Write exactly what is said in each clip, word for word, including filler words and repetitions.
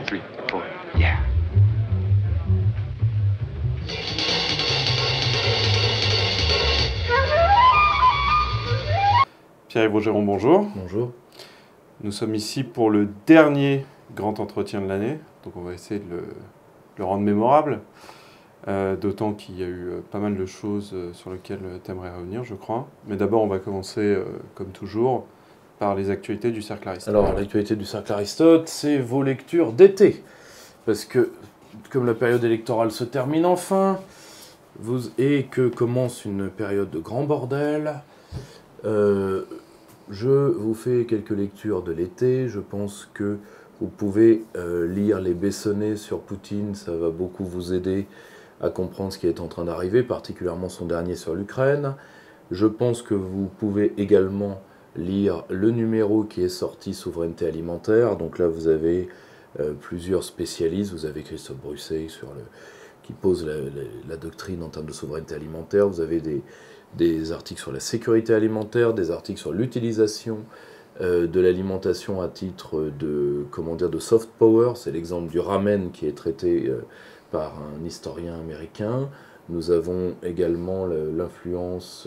three, four, yeah. Pierre-Yves Rougeron, bonjour. Bonjour. Nous sommes ici pour le dernier grand entretien de l'année, donc on va essayer de le, le rendre mémorable, euh, d'autant qu'il y a eu pas mal de choses sur lesquelles tu aimerais revenir, je crois. Mais d'abord, on va commencer, euh, comme toujours, par les actualités du Cercle Aristote. Alors, l'actualité du Cercle Aristote, c'est vos lectures d'été. Parce que, comme la période électorale se termine enfin, vous, et que commence une période de grand bordel, euh, je vous fais quelques lectures de l'été. Je pense que vous pouvez euh, lire les Bessonnets sur Poutine, ça va beaucoup vous aider à comprendre ce qui est en train d'arriver, particulièrement son dernier sur l'Ukraine. Je pense que vous pouvez également lire le numéro qui est sorti Souveraineté alimentaire. Donc là, vous avez euh, plusieurs spécialistes. Vous avez Christophe Brusset sur le, qui pose la, la, la doctrine en termes de souveraineté alimentaire. Vous avez des, des articles sur la sécurité alimentaire, des articles sur l'utilisation euh, de l'alimentation à titre de, comment dire, de soft power. C'est l'exemple du ramen qui est traité euh, par un historien américain. Nous avons également l'influence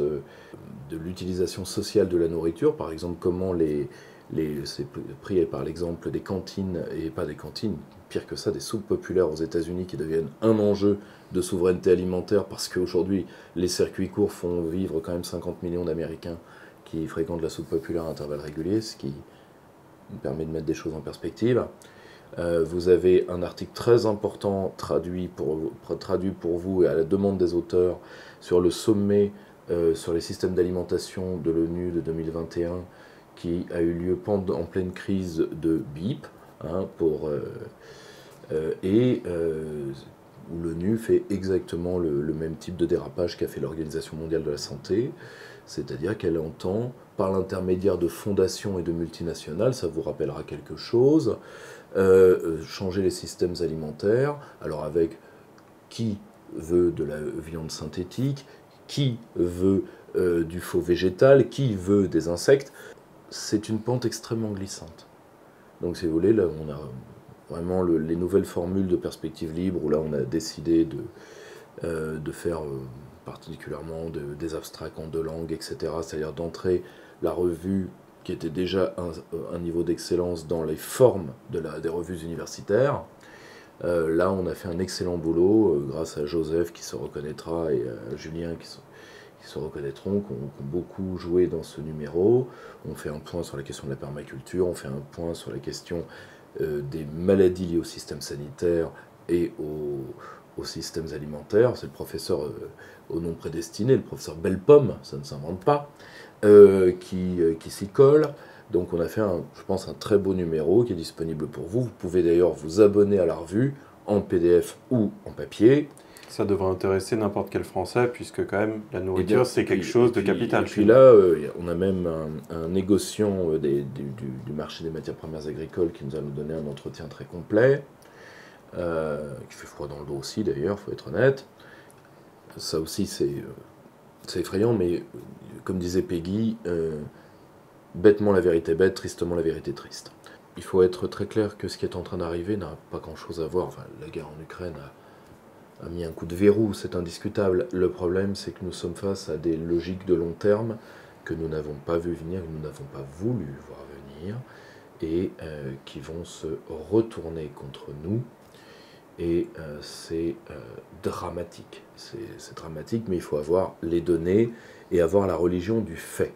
de l'utilisation sociale de la nourriture, par exemple comment les, les c'est pris par l'exemple des cantines, et pas des cantines, pire que ça, des soupes populaires aux États-Unis qui deviennent un enjeu de souveraineté alimentaire parce qu'aujourd'hui les circuits courts font vivre quand même cinquante millions d'Américains qui fréquentent la soupe populaire à intervalles réguliers, ce qui nous permet de mettre des choses en perspective. Euh, vous avez un article très important traduit pour, traduit pour vous et à la demande des auteurs sur le sommet euh, sur les systèmes d'alimentation de l'ONU de deux mille vingt et un qui a eu lieu pendant, en pleine crise de B I P, hein, pour, euh, euh, et euh, où l'ONU fait exactement le, le même type de dérapage qu'a fait l'Organisation mondiale de la santé, c'est-à-dire qu'elle entend, par l'intermédiaire de fondations et de multinationales, ça vous rappellera quelque chose, Euh, changer les systèmes alimentaires, alors avec qui veut de la viande synthétique, qui veut euh, du faux végétal, qui veut des insectes. C'est une pente extrêmement glissante. Donc si vous voulez, là on a vraiment le, les nouvelles formules de perspective libre, où là on a décidé de, euh, de faire euh, particulièrement de, des abstracts en deux langues, et cetera. C'est-à-dire d'entrer la revue qui était déjà un, un niveau d'excellence dans les formes de la, des revues universitaires. Euh, là, on a fait un excellent boulot, euh, grâce à Joseph qui se reconnaîtra et à Julien qui se, qui se reconnaîtront, qui ont, qui ont beaucoup joué dans ce numéro. On fait un point sur la question de la permaculture, on fait un point sur la question euh, des maladies liées au système sanitaire et au, aux systèmes alimentaires. C'est le professeur euh, au nom prédestiné, le professeur Bellepomme, ça ne s'invente pas, Euh, qui, euh, qui s'y colle. Donc on a fait, un, je pense, un très beau numéro qui est disponible pour vous. Vous pouvez d'ailleurs vous abonner à la revue en P D F ou en papier. Ça devrait intéresser n'importe quel Français, puisque quand même la nourriture, c'est quelque puis, chose puis, de capital. Et puis là, euh, on a même un, un négociant des, du, du, du marché des matières premières agricoles qui nous a donné un entretien très complet, euh, qui fait froid dans le dos aussi d'ailleurs, il faut être honnête. Ça aussi, c'est... C'est effrayant, mais comme disait Peggy, euh, bêtement la vérité bête, tristement la vérité triste. Il faut être très clair que ce qui est en train d'arriver n'a pas grand-chose à voir. Enfin, la guerre en Ukraine a, a mis un coup de verrou, c'est indiscutable. Le problème, c'est que nous sommes face à des logiques de long terme que nous n'avons pas vu venir, que nous n'avons pas voulu voir venir, et euh, qui vont se retourner contre nous. Et euh, c'est euh, dramatique. C'est dramatique, mais il faut avoir les données et avoir la religion du fait.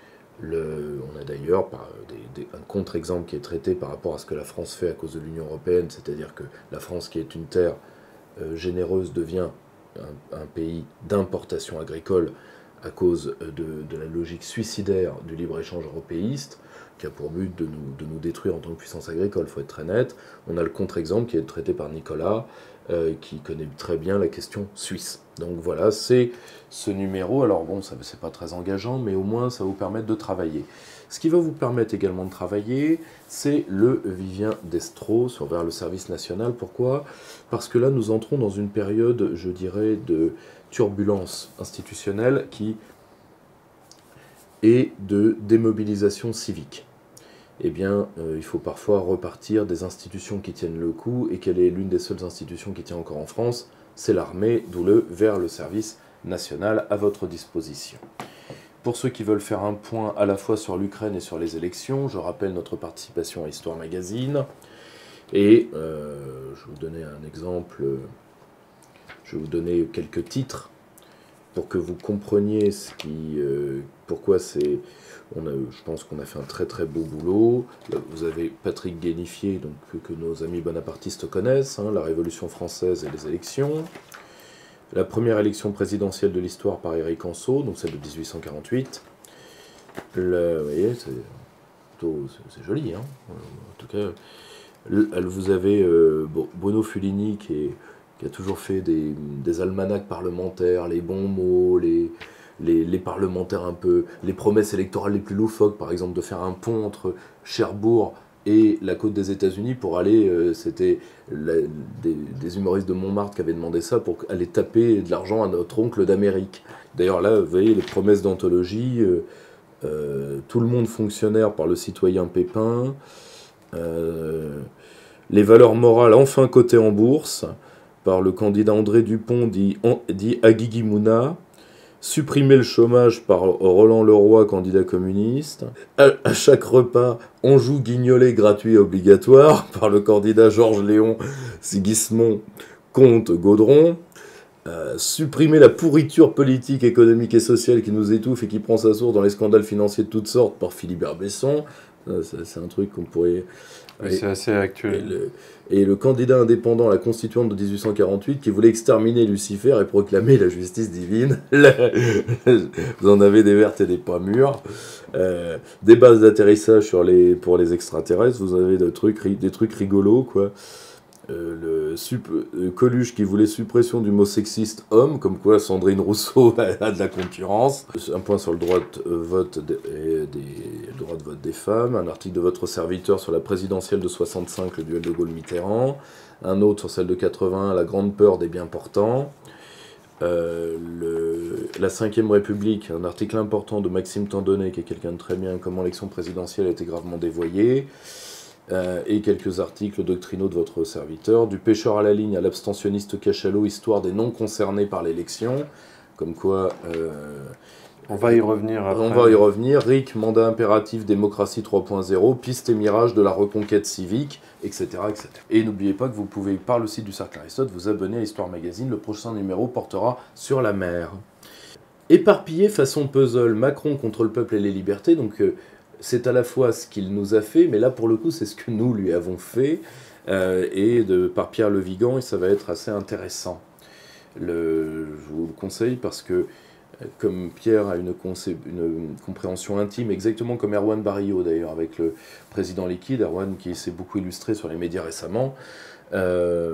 Le, on a d'ailleurs un contre-exemple qui est traité par rapport à ce que la France fait à cause de l'Union européenne, c'est-à-dire que la France, qui est une terre euh, généreuse, devient un, un pays d'importation agricole à cause de, de la logique suicidaire du libre-échange européiste, qui a pour but de nous, de nous détruire en tant que puissance agricole, il faut être très net. On a le contre-exemple qui est traité par Nicolas, euh, qui connaît très bien la question suisse. Donc voilà, c'est ce numéro. Alors bon, ça c'est pas très engageant, mais au moins ça va vous permettre de travailler. Ce qui va vous permettre également de travailler, c'est le Vivien Destro sur vers le service national. Pourquoi ? Parce que là, nous entrons dans une période, je dirais, de turbulence institutionnelle qui et de démobilisation civique. eh bien, euh, il faut parfois repartir des institutions qui tiennent le coup, et quelle est l'une des seules institutions qui tient encore en France? C'est l'armée, d'où le vers le service national à votre disposition. Pour ceux qui veulent faire un point à la fois sur l'Ukraine et sur les élections, je rappelle notre participation à Histoire Magazine. Et euh, je vais vous donner un exemple, je vais vous donner quelques titres pour que vous compreniez ce qui, euh, pourquoi c'est... On a, je pense qu'on a fait un très très beau boulot. Vous avez Patrick Guénifier, donc, que, que nos amis bonapartistes connaissent, hein, la Révolution française et les élections. La première élection présidentielle de l'histoire par Éric Anceau, donc celle de mille huit cent quarante-huit. Le, vous voyez, c'est joli, hein. En tout cas, le, vous avez euh, Bruno Fulini qui, est, qui a toujours fait des, des almanachs parlementaires, les bons mots, les, les, les parlementaires un peu, les promesses électorales les plus loufoques, par exemple de faire un pont entre Cherbourg et la côte des États-Unis pour aller, euh, c'était des, des humoristes de Montmartre qui avaient demandé ça pour aller taper de l'argent à notre oncle d'Amérique. D'ailleurs là, vous voyez les promesses d'anthologie, euh, euh, tout le monde fonctionnaire par le citoyen Pépin, euh, les valeurs morales enfin cotées en bourse par le candidat André Dupont dit, dit Aguigui Mouna, supprimer le chômage par Roland Leroy, candidat communiste. À, à chaque repas, on joue guignolet gratuit et obligatoire par le candidat Georges Léon Sigismond Comte Gaudron. Euh, supprimer la pourriture politique, économique et sociale qui nous étouffe et qui prend sa source dans les scandales financiers de toutes sortes par Philibert Besson. C'est un truc qu'on pourrait... Oui, c'est assez actuel. Et le, et le candidat indépendant à la constituante de mille huit cent quarante-huit qui voulait exterminer Lucifer et proclamer la justice divine. Vous en avez des vertes et des pas mûres. Euh, des bases d'atterrissage sur les, pour les extraterrestres. Vous avez des trucs, des trucs rigolos, quoi. Euh, le sup, euh, Coluche qui voulait suppression du mot sexiste homme, comme quoi Sandrine Rousseau a de la concurrence. Un point sur le droit de vote des, des, le droit de vote des femmes. Un article de votre serviteur sur la présidentielle de soixante-cinq, le duel de Gaulle-Mitterrand. Un autre sur celle de quatre-vingt, la grande peur des bien portants. Euh, le, la cinquième République, un article important de Maxime Tandonnet, qui est quelqu'un de très bien, comment l'élection présidentielle a été gravement dévoyée. Euh, et quelques articles doctrinaux de votre serviteur, du pêcheur à la ligne à l'abstentionniste cachalot, histoire des non concernés par l'élection, comme quoi... Euh, on va y revenir après. On va y revenir, R I C, mandat impératif, démocratie trois point zéro, piste et mirage de la reconquête civique, et cetera et cetera. Et n'oubliez pas que vous pouvez, par le site du Cercle Aristote, vous abonner à Histoire Magazine, le prochain numéro portera sur la mer. Éparpillé façon puzzle, Macron contre le peuple et les libertés, donc... Euh, c'est à la fois ce qu'il nous a fait, mais là, pour le coup, c'est ce que nous lui avons fait, euh, et de, par Pierre Le Vigan, et ça va être assez intéressant. Le, je vous le conseille parce que, comme Pierre a une, une compréhension intime, exactement comme Erwan Barillot, d'ailleurs, avec le président liquide, Erwan qui s'est beaucoup illustré sur les médias récemment, euh,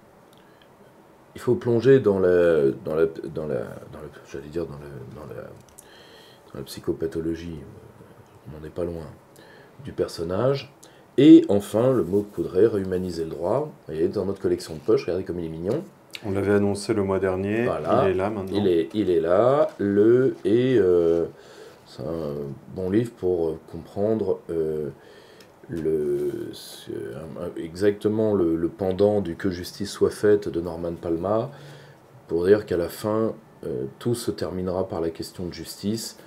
il faut plonger dans la, dans la, dans la, dans la j'allais dire, dans la, dans la, dans la psychopathologie, on n'en est pas loin, du personnage. Et enfin, le mot coudrait, réhumaniser le droit. Vous voyez, dans notre collection de poches, regardez comme il est mignon. On l'avait annoncé le mois dernier, voilà. Il est là maintenant. Il est, il est là, le, et euh, c'est un bon livre pour comprendre euh, le, exactement le, le pendant du Que justice soit faite de Norman Palma, pour dire qu'à la fin, euh, tout se terminera par la question de justice,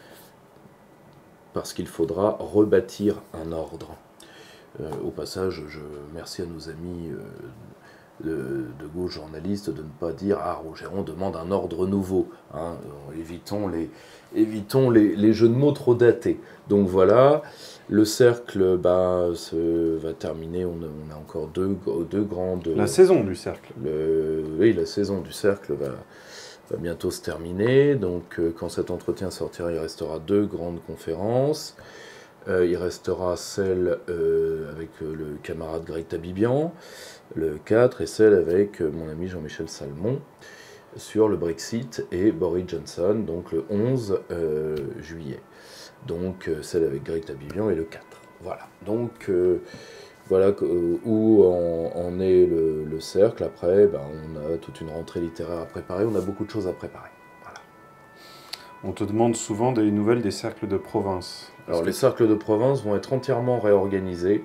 parce qu'il faudra rebâtir un ordre. Euh, au passage, je remercie à nos amis euh, de, de gauche journalistes de ne pas dire « Ah, Roger, on demande un ordre nouveau hein, ». Évitons, les, évitons les, les jeux de mots trop datés. Donc voilà, le cercle bah, se, va terminer, on a, on a encore deux, deux grandes... La saison du cercle. Le, oui, la saison du cercle va... va bientôt se terminer, donc euh, quand cet entretien sortira, il restera deux grandes conférences. Euh, il restera celle euh, avec euh, le camarade Greg Tabibian, le quatre, et celle avec euh, mon ami Jean-Michel Salmon sur le Brexit et Boris Johnson, donc le onze euh, juillet. Donc euh, celle avec Greg Tabibian et le quatre. Voilà, donc... Euh, Voilà où en, en est le, le cercle. Après, ben, on a toute une rentrée littéraire à préparer. On a beaucoup de choses à préparer. Voilà. On te demande souvent des nouvelles des cercles de province. Alors les cercles de province vont être entièrement réorganisés.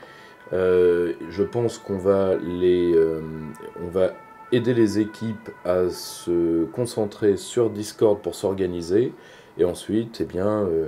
Euh, je pense qu'on va les, euh, on va aider les équipes à se concentrer sur Discord pour s'organiser. Et ensuite, eh bien, euh,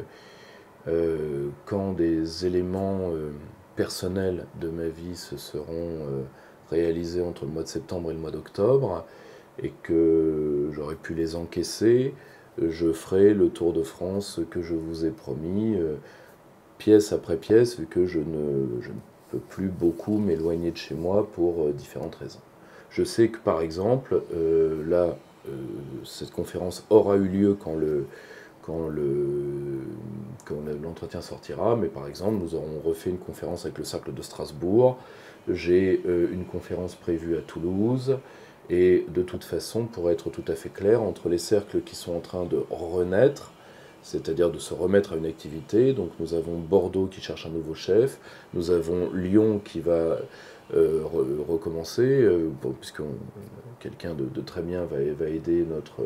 euh, quand des éléments euh, personnels de ma vie se seront euh, réalisés entre le mois de septembre et le mois d'octobre, et que j'aurai pu les encaisser, je ferai le tour de France que je vous ai promis, euh, pièce après pièce, vu que je ne, je ne peux plus beaucoup m'éloigner de chez moi pour euh, différentes raisons. Je sais que par exemple, euh, là, euh, cette conférence aura eu lieu quand le quand le quand l'entretien sortira, mais par exemple, nous aurons refait une conférence avec le Cercle de Strasbourg, j'ai euh, une conférence prévue à Toulouse, et de toute façon, pour être tout à fait clair, entre les cercles qui sont en train de renaître, c'est-à-dire de se remettre à une activité, donc nous avons Bordeaux qui cherche un nouveau chef, nous avons Lyon qui va euh, re recommencer, euh, bon, puisque quelqu'un de, de très bien va, va aider notre,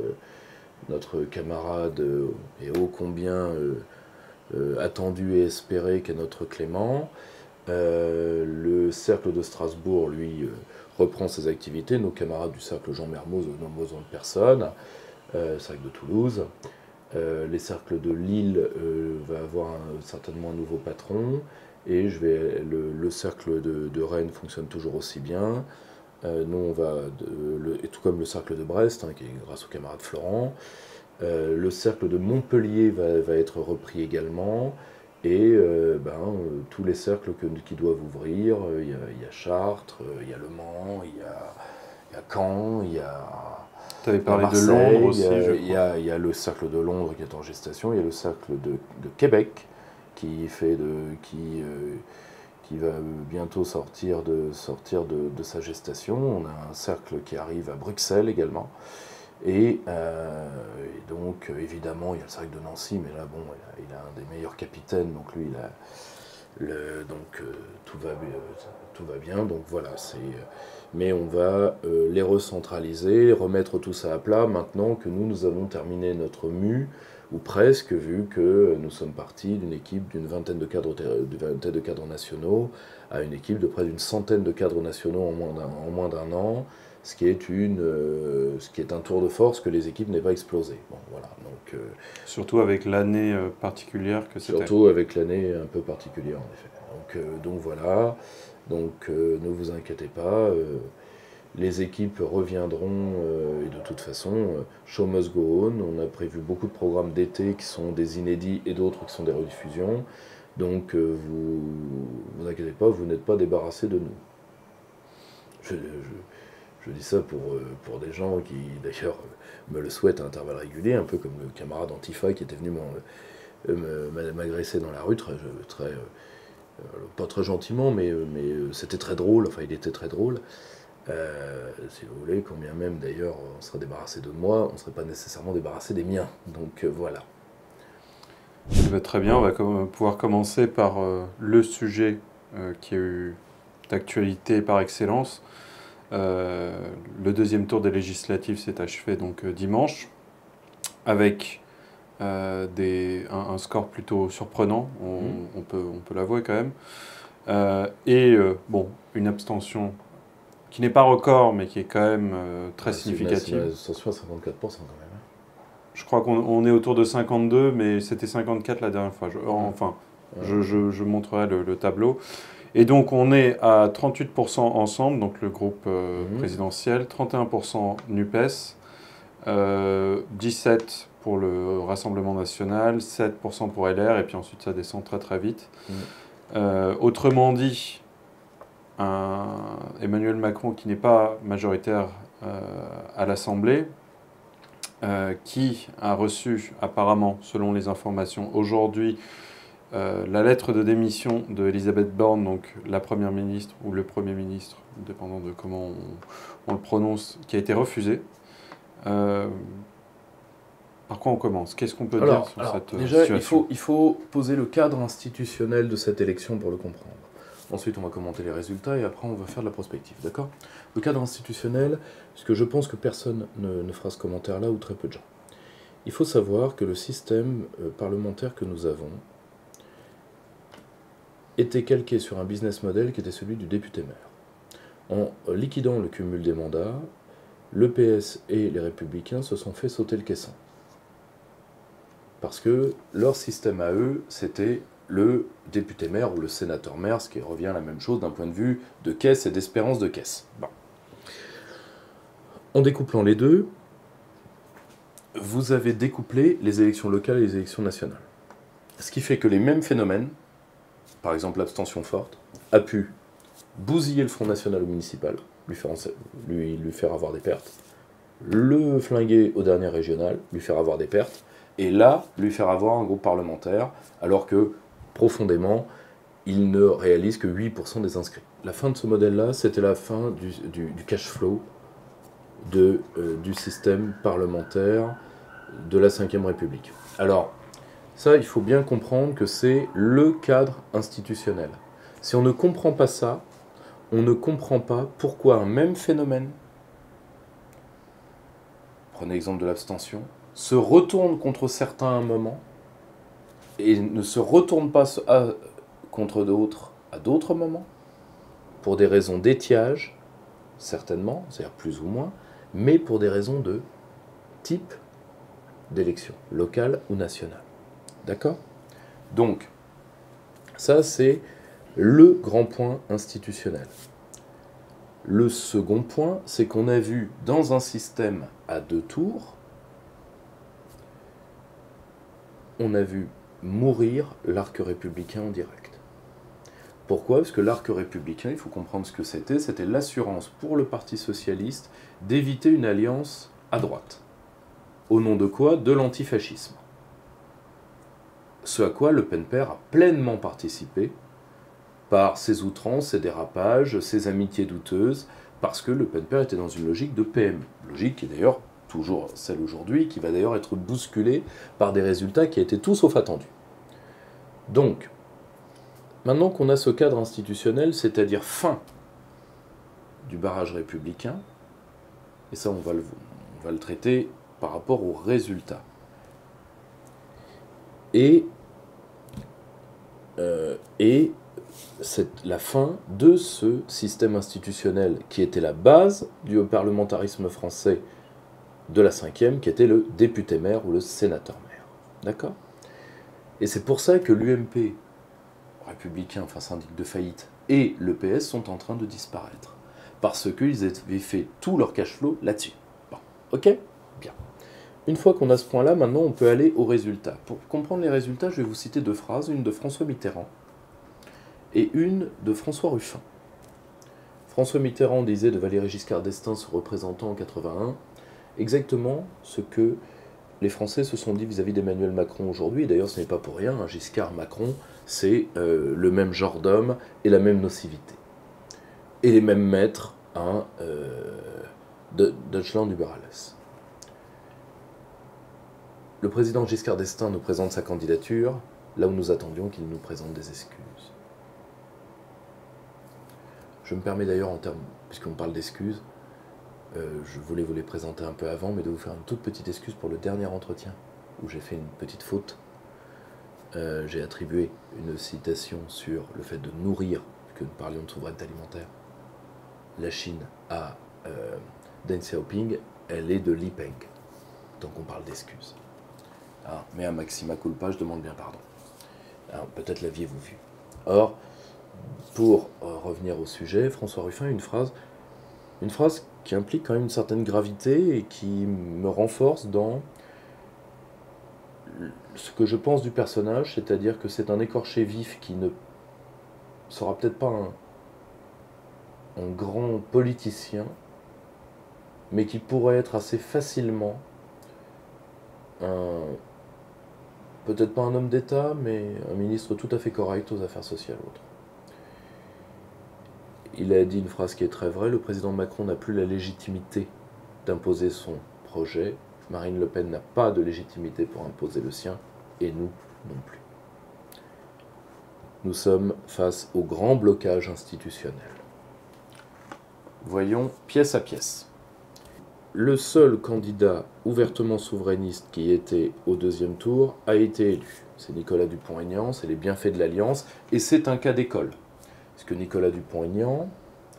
notre camarade euh, et ô combien euh, euh, attendu et espéré qu'est notre Clément. Euh, le cercle de Strasbourg, lui, euh, reprend ses activités. Nos camarades du cercle Jean Mermoz, nombreuses personnes, euh, cercle de Toulouse. Euh, les cercles de Lille euh, va avoir un, certainement un nouveau patron. Et je vais, le, le cercle de, de Rennes fonctionne toujours aussi bien. Euh, nous, on va, de, le, et tout comme le cercle de Brest, hein, qui est grâce au camarade Florent. Euh, le cercle de Montpellier va, va être repris également. Et euh, ben, euh, tous les cercles que, qui doivent ouvrir, il euh, y, y a Chartres, il euh, y a Le Mans, il y a, y a Caen, il y a... Tu avais parlé de Londres aussi, je Il y, y, y a le cercle de Londres qui est en gestation, il y a le cercle de, de Québec qui, fait de, qui, euh, qui va bientôt sortir, de, sortir de, de sa gestation. On a un cercle qui arrive à Bruxelles également. Et, euh, et donc, évidemment, il y a le cercle de Nancy, mais là, bon, il a, il a un des meilleurs capitaines, donc lui, il a, le, donc euh, tout, va, euh, tout va bien. Donc voilà, c'est. Mais on va euh, les recentraliser, remettre tout ça à plat maintenant que nous, nous avons terminé notre mue, ou presque, vu que nous sommes partis d'une équipe d'une vingtaine de cadres, d'une vingtaine de cadres nationaux à une équipe de près d'une centaine de cadres nationaux en moins d'un, en moins d'un an. Ce qui, est une, euh, ce qui est un tour de force que les équipes n'aient pas explosé. Bon, voilà, donc, euh, surtout avec l'année euh, particulière que c'était. Surtout avec l'année un peu particulière, en effet. Donc, euh, donc voilà, donc euh, ne vous inquiétez pas, euh, les équipes reviendront, euh, et de toute façon, euh, show must go on. On a prévu beaucoup de programmes d'été qui sont des inédits et d'autres qui sont des rediffusions. Donc euh, vous ne vous inquiétez pas, vous n'êtes pas débarrassés de nous. Je, je, Je dis ça pour, pour des gens qui, d'ailleurs, me le souhaitent à intervalles réguliers, un peu comme le camarade Antifa qui était venu m'agresser dans la rue, très, très, euh, pas très gentiment, mais, mais c'était très drôle, enfin il était très drôle. Euh, si vous voulez, quand bien même d'ailleurs on serait débarrassé de moi, on ne serait pas nécessairement débarrassé des miens. Donc euh, voilà. Très bien, on va com pouvoir commencer par euh, le sujet euh, qui a eu d'actualité par excellence. Euh, le deuxième tour des législatives s'est achevé donc euh, dimanche, avec euh, des, un, un score plutôt surprenant, on, mmh. on peut, on peut l'avouer quand même, euh, et euh, bon, une abstention qui n'est pas record, mais qui est quand même euh, très ah, significative. Une abstention à cinquante-quatre pour cent quand même. Je crois qu'on on est autour de cinquante-deux, mais c'était cinquante-quatre la dernière fois. Je, enfin, ouais. je, je, je montrerai le, le tableau. Et donc on est à trente-huit pour cent ensemble, donc le groupe euh, mmh. présidentiel, trente et un pour cent NUPES, euh, dix-sept pour cent pour le Rassemblement National, sept pour cent pour L R, et puis ensuite ça descend très très vite. Mmh. Euh, autrement dit, un Emmanuel Macron qui n'est pas majoritaire euh, à l'Assemblée, euh, qui a reçu apparemment, selon les informations aujourd'hui, Euh, la lettre de démission de Elisabeth Borne, donc la première ministre ou le premier ministre, dépendant de comment on, on le prononce, qui a été refusée. Euh, par quoi on commence? Qu'est-ce qu'on peut alors, dire sur alors, cette déjà, situation? il faut, il faut poser le cadre institutionnel de cette élection pour le comprendre. Ensuite, on va commenter les résultats et après, on va faire de la prospective, d'accord? Le cadre institutionnel, parce que je pense que personne ne, ne fera ce commentaire-là, ou très peu de gens. Il faut savoir que le système euh, parlementaire que nous avons était calqué sur un business model qui était celui du député-maire. En liquidant le cumul des mandats, l'E P S et les Républicains se sont fait sauter le caisson. Parce que leur système à eux, c'était le député-maire ou le sénateur-maire, ce qui revient à la même chose d'un point de vue de caisse et d'espérance de caisse. Bon. En découplant les deux, vous avez découplé les élections locales et les élections nationales. Ce qui fait que les mêmes phénomènes, par exemple l'abstention forte, a pu bousiller le Front National au municipal, lui faire, lui, lui faire avoir des pertes, le flinguer au dernier régional, lui faire avoir des pertes, et là, lui faire avoir un groupe parlementaire, alors que, profondément, il ne réalise que huit pour cent des inscrits. La fin de ce modèle-là, c'était la fin du, du, du cash flow de, euh, du système parlementaire de la cinquième République. Alors, ça, il faut bien comprendre que c'est le cadre institutionnel. Si on ne comprend pas ça, on ne comprend pas pourquoi un même phénomène, prenez l'exemple de l'abstention, se retourne contre certains à un moment et ne se retourne pas à, contre d'autres à d'autres moments, pour des raisons d'étiage, certainement, c'est-à-dire plus ou moins, mais pour des raisons de type d'élection, locale ou nationale. D'accord ? Donc, ça c'est le grand point institutionnel. Le second point, c'est qu'on a vu dans un système à deux tours, on a vu mourir l'arc républicain en direct. Pourquoi ? Parce que l'arc républicain, il faut comprendre ce que c'était, c'était l'assurance pour le Parti socialiste d'éviter une alliance à droite. Au nom de quoi ? De l'antifascisme. Ce à quoi Le Pen père a pleinement participé par ses outrances, ses dérapages, ses amitiés douteuses, parce que Le Pen père était dans une logique de P M. Logique qui est d'ailleurs toujours celle aujourd'hui, qui va d'ailleurs être bousculée par des résultats qui étaient tout sauf attendus. Donc, maintenant qu'on a ce cadre institutionnel, c'est-à-dire fin du barrage républicain, et ça on va le, on va le traiter par rapport aux résultats. Et, euh, et c'est la fin de ce système institutionnel qui était la base du parlementarisme français de la cinquième, qui était le député-maire ou le sénateur-maire. D'accord ? Et c'est pour ça que l'U M P, républicain, enfin syndic de faillite, et l'E P S sont en train de disparaître. Parce qu'ils avaient fait tout leur cash flow là-dessus. Bon, ok ? Bien. Une fois qu'on a ce point-là, maintenant on peut aller aux résultats. Pour comprendre les résultats, je vais vous citer deux phrases, une de François Mitterrand et une de François Ruffin. François Mitterrand disait de Valéry Giscard d'Estaing, se représentant en quatre-vingt-un, exactement ce que les Français se sont dit vis-à-vis d'Emmanuel Macron aujourd'hui. D'ailleurs, ce n'est pas pour rien, hein, Giscard-Macron, c'est euh, le même genre d'homme et la même nocivité. Et les mêmes maîtres hein, euh, de Deutschland über alles. Le président Giscard d'Estaing nous présente sa candidature, là où nous attendions qu'il nous présente des excuses. Je me permets d'ailleurs, en termes, puisqu'on parle d'excuses, euh, je voulais vous les présenter un peu avant, mais de vous faire une toute petite excuse pour le dernier entretien, où j'ai fait une petite faute. Euh, j'ai attribué une citation sur le fait de nourrir, puisque nous parlions de souveraineté alimentaire, la Chine à euh, Deng Xiaoping, elle est de Li Peng. Donc on parle d'excuses. Ah, mais à maxima culpa, je demande bien pardon. Alors, peut-être l'aviez-vous vu. Or, pour euh, revenir au sujet, François Ruffin a une phrase, une phrase qui implique quand même une certaine gravité et qui me renforce dans ce que je pense du personnage, c'est-à-dire que c'est un écorché vif qui ne sera peut-être pas un, un grand politicien, mais qui pourrait être assez facilement un, peut-être pas un homme d'État, mais un ministre tout à fait correct aux affaires sociales autres. Il a dit une phrase qui est très vraie, le président Macron n'a plus la légitimité d'imposer son projet, Marine Le Pen n'a pas de légitimité pour imposer le sien, et nous non plus. Nous sommes face au grand blocage institutionnel. Voyons pièce à pièce. le seul candidat ouvertement souverainiste qui était au deuxième tour a été élu. C'est Nicolas Dupont-Aignan, c'est les bienfaits de l'Alliance, et c'est un cas d'école. Parce que Nicolas Dupont-Aignan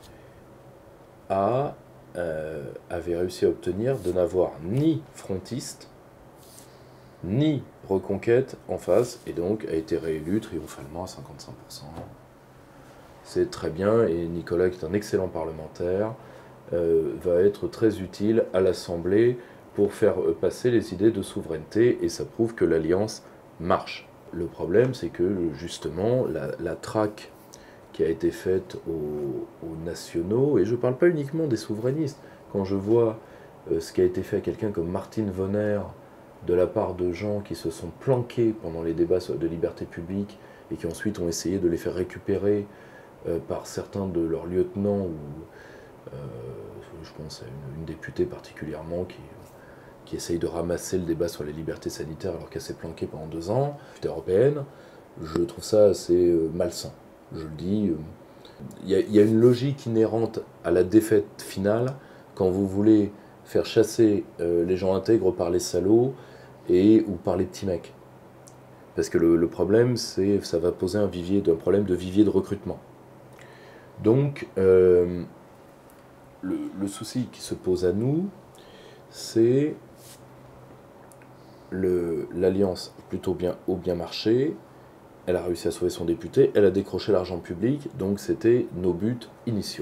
a, euh, avait réussi à obtenir de n'avoir ni frontiste, ni reconquête en face, et donc a été réélu triomphalement à cinquante-cinq pour cent. C'est très bien, et Nicolas, qui est un excellent parlementaire, euh, va être très utile à l'Assemblée pour faire passer les idées de souveraineté, et ça prouve que l'Alliance marche. Le problème, c'est que justement, la, la traque qui a été faite aux, aux nationaux, et je ne parle pas uniquement des souverainistes, quand je vois euh, ce qui a été fait à quelqu'un comme Martine Vonner, de la part de gens qui se sont planqués pendant les débats de liberté publique, et qui ensuite ont essayé de les faire récupérer euh, par certains de leurs lieutenants, ou euh, je pense à une, une députée particulièrement qui... qui essaye de ramasser le débat sur les libertés sanitaires alors qu'elle s'est planquée pendant deux ans, européenne, je trouve ça assez euh, malsain. Je le dis, il euh, y, y a une logique inhérente à la défaite finale quand vous voulez faire chasser euh, les gens intègres par les salauds et, ou par les petits mecs. Parce que le, le problème, c'est ça va poser un, vivier, un problème de vivier de recrutement. Donc, euh, le, le souci qui se pose à nous, c'est l'Alliance plutôt bien haut bien marché, elle a réussi à sauver son député, elle a décroché l'argent public, donc c'était nos buts initiaux.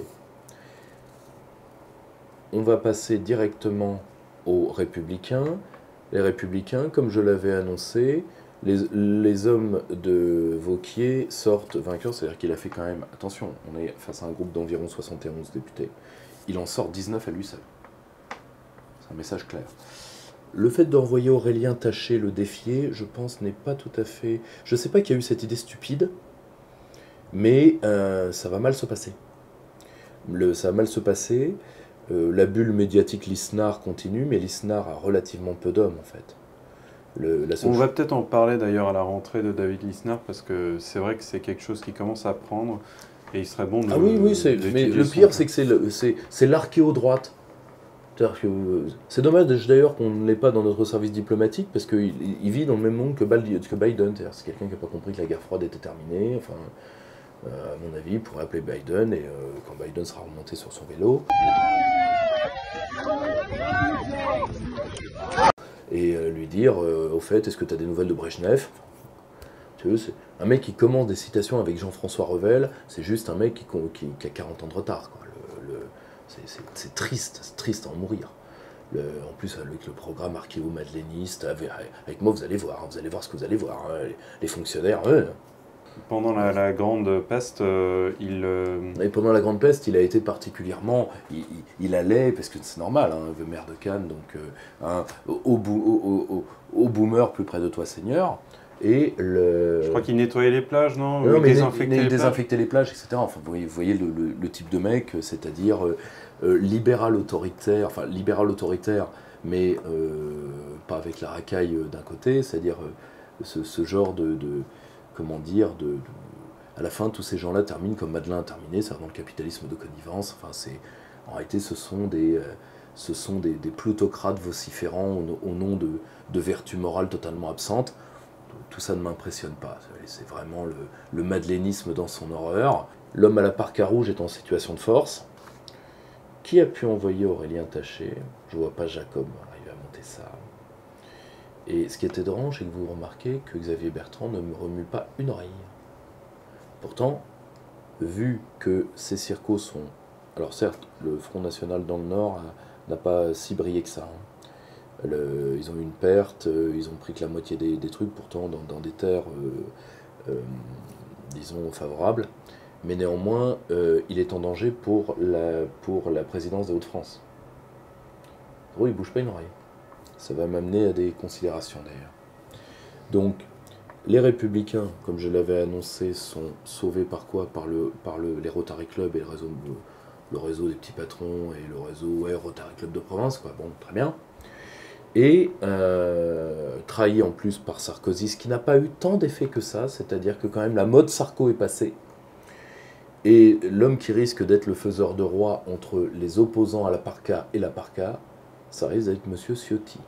On va passer directement aux Républicains. Les Républicains, comme je l'avais annoncé, les, les hommes de Vauquier sortent vainqueurs, c'est-à-dire qu'il a fait quand même, attention, on est face à un groupe d'environ soixante et onze députés, il en sort dix-neuf à lui seul. C'est un message clair. Le fait d'envoyer Aurélien Taché le défier, je pense, n'est pas tout à fait... Je ne sais pas qui a eu cette idée stupide, mais euh, ça va mal se passer. Le, ça va mal se passer. Euh, la bulle médiatique Lisnard continue, mais Lisnard a relativement peu d'hommes, en fait. Le, la On va peut-être en parler d'ailleurs à la rentrée de David Lisnard, parce que c'est vrai que c'est quelque chose qui commence à prendre, et il serait bon de... Ah oui, oui, mais le pire, c'est que c'est l'archéo-droite. C'est dommage d'ailleurs qu'on ne l'ait pas dans notre service diplomatique, parce qu'il il vit dans le même monde que Biden. C'est quelqu'un qui n'a pas compris que la guerre froide était terminée. Enfin, euh, à mon avis, il pourrait appeler Biden, et euh, quand Biden sera remonté sur son vélo, et euh, lui dire, euh, au fait, est-ce que tu as des nouvelles de Brejnev? Tu veux, c'est un mec qui commence des citations avec Jean-François Revel, c'est juste un mec qui, qui, qui a quarante ans de retard, quoi. Le, le, c'est triste, c'est triste à en mourir. Le, en plus, avec le programme archéo-madléniste, avec, avec moi, vous allez voir, vous allez voir ce que vous allez voir, hein, les, les fonctionnaires. Ouais. Pendant la, la Grande Peste, euh, il... Euh... Et pendant la Grande Peste, il a été particulièrement... Il, il, il allait, parce que c'est normal, hein, le maire de Cannes, donc euh, hein, au, au, au, au, au boomer plus près de toi, Seigneur. Et le... Je crois qu'il nettoyait les plages, non? Non, mais il désinfectait les, désinfectait les plages, et cetera. Enfin, vous voyez, vous voyez le, le, le type de mec, c'est-à-dire euh, euh, libéral autoritaire, enfin libéral autoritaire, mais euh, pas avec la racaille d'un côté, c'est-à-dire euh, ce, ce genre de, de, comment dire, de, de, à la fin, tous ces gens-là terminent comme Madelin a terminé, c'est-à-dire dans le capitalisme de connivence. Enfin, c'est, en réalité, ce sont des, euh, ce sont des, des plutocrates vociférants au, au nom de, de vertus morales totalement absentes. Tout ça ne m'impressionne pas, c'est vraiment le, le madlénisme dans son horreur. L'homme à la parka rouge est en situation de force. Qui a pu envoyer Aurélien Taché? Je ne vois pas Jacob arriver à monter ça. Et ce qui est étrange, c'est que vous remarquez que Xavier Bertrand ne me remue pas une oreille. Pourtant, vu que ces circos sont... Alors certes, le Front National dans le Nord n'a pas si brillé que ça, hein. Le, ils ont eu une perte, euh, ils ont pris que la moitié des, des trucs, pourtant dans, dans des terres, euh, euh, disons, favorables. Mais néanmoins, euh, il est en danger pour la, pour la présidence des Hauts-de-France. Oh, il ne bouge pas une oreille. Ça va m'amener à des considérations d'ailleurs. Donc, les Républicains, comme je l'avais annoncé, sont sauvés par quoi? Par, le, par le, les Rotary Club et le réseau, le, le réseau des petits patrons et le réseau ouais, Rotary Club de province, quoi. Bon, très bien. Et euh, trahi en plus par Sarkozy, ce qui n'a pas eu tant d'effet que ça, c'est-à-dire que quand même la mode Sarko est passée, et l'homme qui risque d'être le faiseur de roi entre les opposants à la parka et la parka, ça risque d'être M. Ciotti,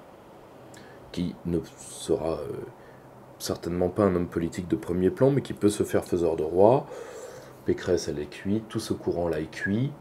qui ne sera euh, certainement pas un homme politique de premier plan, mais qui peut se faire faiseur de roi. Pécresse, elle est cuite, tout ce courant-là est cuit.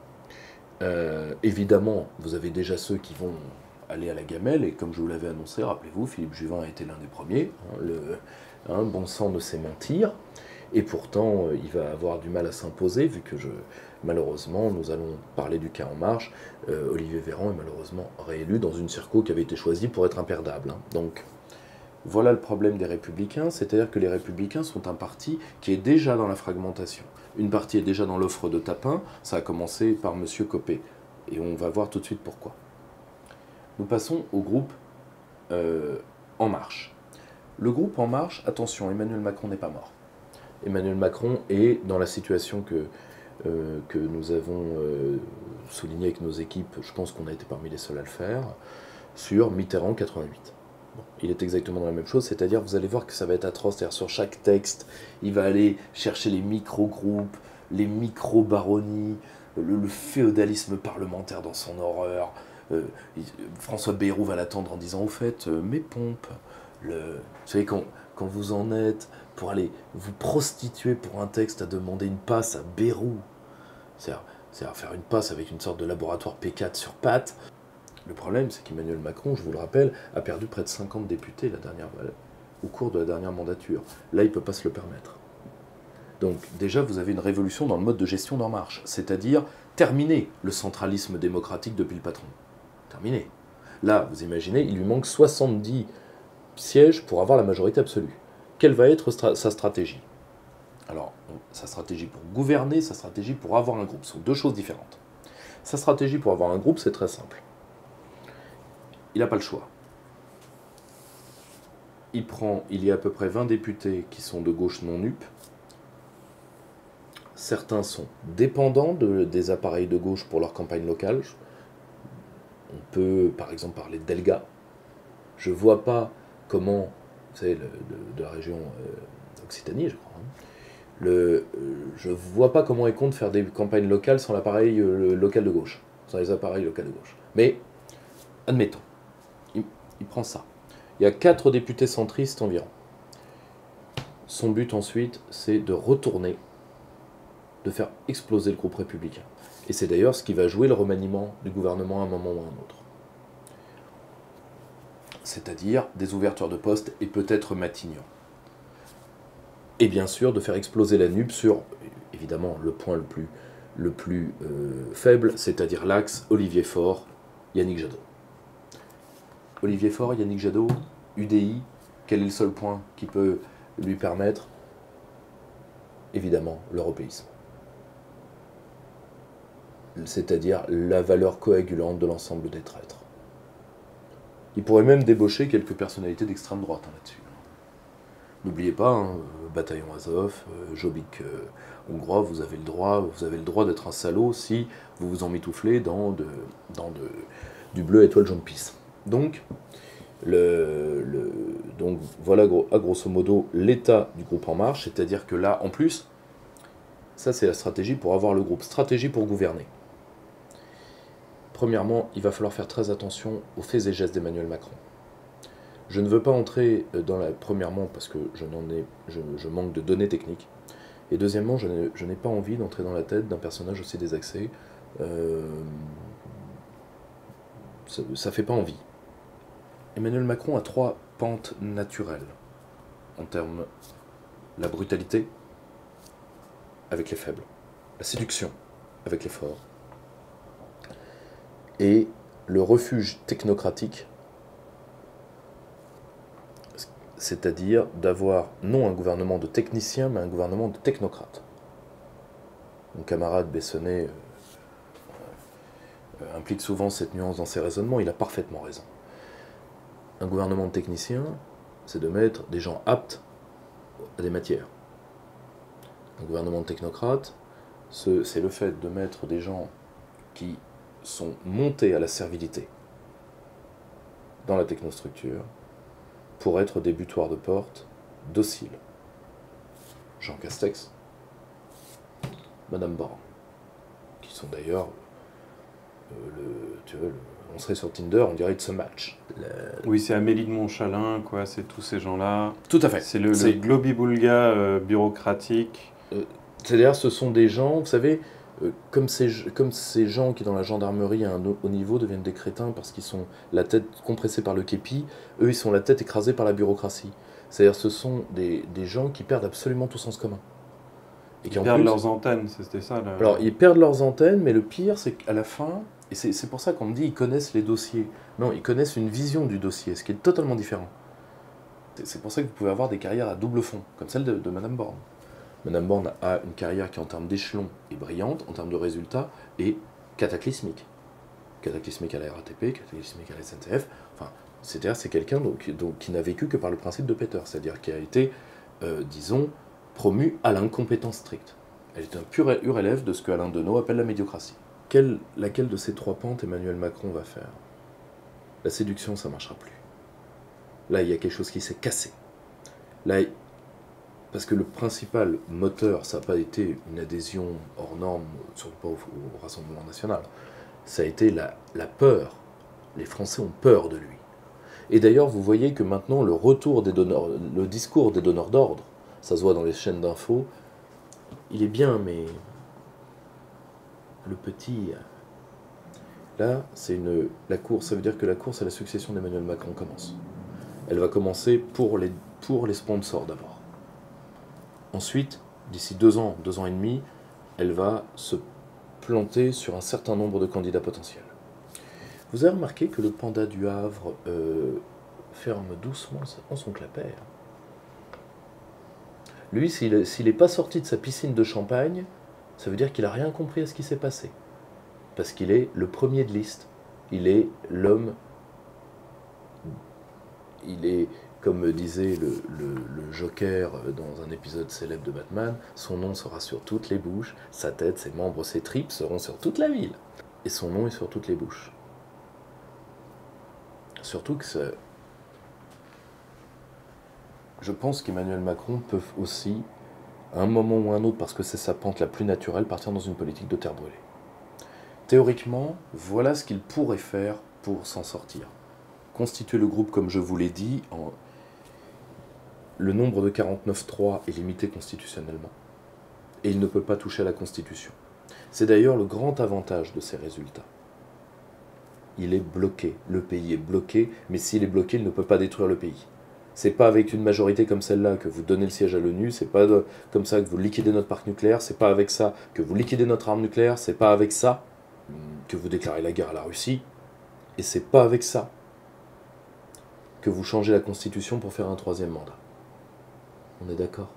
Euh, évidemment, vous avez déjà ceux qui vont aller à la gamelle, et comme je vous l'avais annoncé, rappelez-vous, Philippe Juvin a été l'un des premiers. Hein, le hein, bon sang ne sait mentir, et pourtant, euh, il va avoir du mal à s'imposer, vu que je, malheureusement, nous allons parler du cas En Marche. Euh, Olivier Véran est malheureusement réélu dans une circo qui avait été choisie pour être imperdable. Hein. Donc, voilà le problème des Républicains, c'est-à-dire que les Républicains sont un parti qui est déjà dans la fragmentation. Une partie est déjà dans l'offre de Tapin, ça a commencé par M. Copé, et on va voir tout de suite pourquoi. Nous passons au groupe euh, En Marche. Le groupe En Marche, attention, Emmanuel Macron n'est pas mort. Emmanuel Macron est dans la situation que, euh, que nous avons euh, soulignée avec nos équipes, je pense qu'on a été parmi les seuls à le faire, sur Mitterrand quatre-vingt-huit. Bon, il est exactement dans la même chose, c'est-à-dire vous allez voir que ça va être atroce, c'est-à-dire sur chaque texte, il va aller chercher les micro-groupes, les micro-baronnies, le, le féodalisme parlementaire dans son horreur. Euh, François Bayrou va l'attendre en disant, au fait, euh, mes pompes, le... vous savez, quand, quand vous en êtes pour aller vous prostituer pour un texte à demander une passe à Bayrou, c'est-à-dire, c'est-à-dire faire une passe avec une sorte de laboratoire P quatre sur pattes. Le problème, c'est qu'Emmanuel Macron, je vous le rappelle, a perdu près de cinquante députés la dernière, au cours de la dernière mandature. Là, il ne peut pas se le permettre. Donc déjà, vous avez une révolution dans le mode de gestion d'En Marche, c'est-à-dire terminer le centralisme démocratique depuis le patron. Terminé. Là, vous imaginez, il lui manque soixante-dix sièges pour avoir la majorité absolue. Quelle va être stra- sa stratégie? Alors, sa stratégie pour gouverner, sa stratégie pour avoir un groupe, ce sont deux choses différentes. Sa stratégie pour avoir un groupe, c'est très simple. Il n'a pas le choix. Il prend, il y a à peu près vingt députés qui sont de gauche non nup. Certains sont dépendants de, des appareils de gauche pour leur campagne locale. On peut, par exemple, parler d'Elga. Je ne vois pas comment, vous savez, le, de, de la région euh, Occitanie, je crois. Hein, le, euh, je ne vois pas comment il compte faire des campagnes locales sans l'appareil euh, local de gauche, sans les appareils locaux de gauche. Mais, admettons, il, il prend ça. Il y a quatre députés centristes environ. Son but ensuite, c'est de retourner, de faire exploser le groupe républicain. Et c'est d'ailleurs ce qui va jouer le remaniement du gouvernement à un moment ou à un autre. C'est-à-dire des ouvertures de postes et peut-être Matignon. Et bien sûr, de faire exploser la N U P sur, évidemment, le point le plus, le plus euh, faible, c'est-à-dire l'axe Olivier Faure, Yannick Jadot. Olivier Faure, Yannick Jadot, U D I, quel est le seul point qui peut lui permettre? Évidemment, l'européisme. C'est-à-dire la valeur coagulante de l'ensemble des traîtres. Il pourrait même débaucher quelques personnalités d'extrême droite hein, là-dessus. N'oubliez pas, hein, Bataillon Azov, euh, Jobbik euh, hongrois, vous avez le droit, vous avez le droit d'être un salaud si vous vous emmitouflez dans, de, dans de, du bleu étoile jaune pisse. Donc, le, le, donc voilà à grosso modo l'état du groupe En Marche, c'est-à-dire que là, en plus, ça c'est la stratégie pour avoir le groupe, stratégie pour gouverner. Premièrement, il va falloir faire très attention aux faits et gestes d'Emmanuel Macron. Je ne veux pas entrer dans la... Premièrement, parce que je, n'en ai, je, je manque de données techniques. Et deuxièmement, je n'ai, je n'ai pas envie d'entrer dans la tête d'un personnage aussi désaxé. Euh, ça ne fait pas envie. Emmanuel Macron a trois pentes naturelles en termes la brutalité avec les faibles, la séduction avec les forts, et le refuge technocratique, c'est-à-dire d'avoir non un gouvernement de techniciens, mais un gouvernement de technocrates. Mon camarade Bessonnet euh, euh, implique souvent cette nuance dans ses raisonnements, il a parfaitement raison. Un gouvernement de techniciens, c'est de mettre des gens aptes à des matières. Un gouvernement de technocrates, c'est le fait de mettre des gens qui sont montés à la servilité dans la technostructure pour être des butoirs de porte dociles. Jean Castex, Madame Borne, qui sont d'ailleurs euh, le, tu vois, le, on serait sur Tinder, on dirait It's a match. Le... Oui, c'est Amélie de Montchalin, quoi, c'est tous ces gens-là. Tout à fait. C'est le, le globi-boulga euh, bureaucratique. Euh, C'est-à-dire, ce sont des gens, vous savez, euh, comme, ces, comme ces gens qui, dans la gendarmerie à un haut niveau, deviennent des crétins parce qu'ils sont la tête compressée par le képi, eux, ils sont la tête écrasée par la bureaucratie. C'est-à-dire, ce sont des, des gens qui perdent absolument tout sens commun. Et qui ils perdent plus, leurs antennes, c'était ça là. Alors, ils perdent leurs antennes, mais le pire, c'est qu'à la fin, et c'est pour ça qu'on me dit ils connaissent les dossiers. Non, ils connaissent une vision du dossier, ce qui est totalement différent. C'est pour ça que vous pouvez avoir des carrières à double fond, comme celle de, de Madame Borne. Madame Borne a une carrière qui, en termes d'échelon, est brillante, en termes de résultats, est cataclysmique. Cataclysmique à la R A T P, cataclysmique à la S N C F. Enfin, c'est-à-dire c'est quelqu'un donc, donc, qui n'a vécu que par le principe de Peter, c'est-à-dire qui a été, euh, disons, promu à l'incompétence stricte. Elle est un pur élève de ce que Alain Deneau appelle la médiocratie. Quelle, laquelle de ces trois pentes Emmanuel Macron va faire? La séduction, ça ne marchera plus. Là, il y a quelque chose qui s'est cassé. Là, parce que le principal moteur, ça n'a pas été une adhésion hors norme, surtout pas au, au Rassemblement national, ça a été la, la peur. Les Français ont peur de lui. Et d'ailleurs, vous voyez que maintenant, le retour des donneurs, le discours des donneurs d'ordre, ça se voit dans les chaînes d'infos, il est bien, mais le petit... Là, c'est une la course, ça veut dire que la course à la succession d'Emmanuel Macron commence. Elle va commencer pour les, pour les sponsors d'abord. Ensuite, d'ici deux ans, deux ans et demi, elle va se planter sur un certain nombre de candidats potentiels. Vous avez remarqué que le panda du Havre euh, ferme doucement son clapet. Lui, s'il n'est pas sorti de sa piscine de champagne, ça veut dire qu'il n'a rien compris à ce qui s'est passé. Parce qu'il est le premier de liste. Il est l'homme... Il est, comme me disait le, le, le Joker dans un épisode célèbre de Batman, son nom sera sur toutes les bouches, sa tête, ses membres, ses tripes seront sur toute la ville. Et son nom est sur toutes les bouches. Surtout que ça... Je pense qu'Emmanuel Macron peut aussi, à un moment ou à un autre, parce que c'est sa pente la plus naturelle, partir dans une politique de terre brûlée. Théoriquement, voilà ce qu'il pourrait faire pour s'en sortir. Constituer le groupe, comme je vous l'ai dit, en... le nombre de quarante-neuf trois est limité constitutionnellement. Et il ne peut pas toucher à la Constitution. C'est d'ailleurs le grand avantage de ces résultats. Il est bloqué, le pays est bloqué, mais s'il est bloqué, il ne peut pas détruire le pays. C'est pas avec une majorité comme celle-là que vous donnez le siège à l'ONU, c'est pas de, comme ça que vous liquidez notre parc nucléaire, c'est pas avec ça que vous liquidez notre arme nucléaire, c'est pas avec ça que vous déclarez la guerre à la Russie, et c'est pas avec ça que vous changez la Constitution pour faire un troisième mandat. On est d'accord?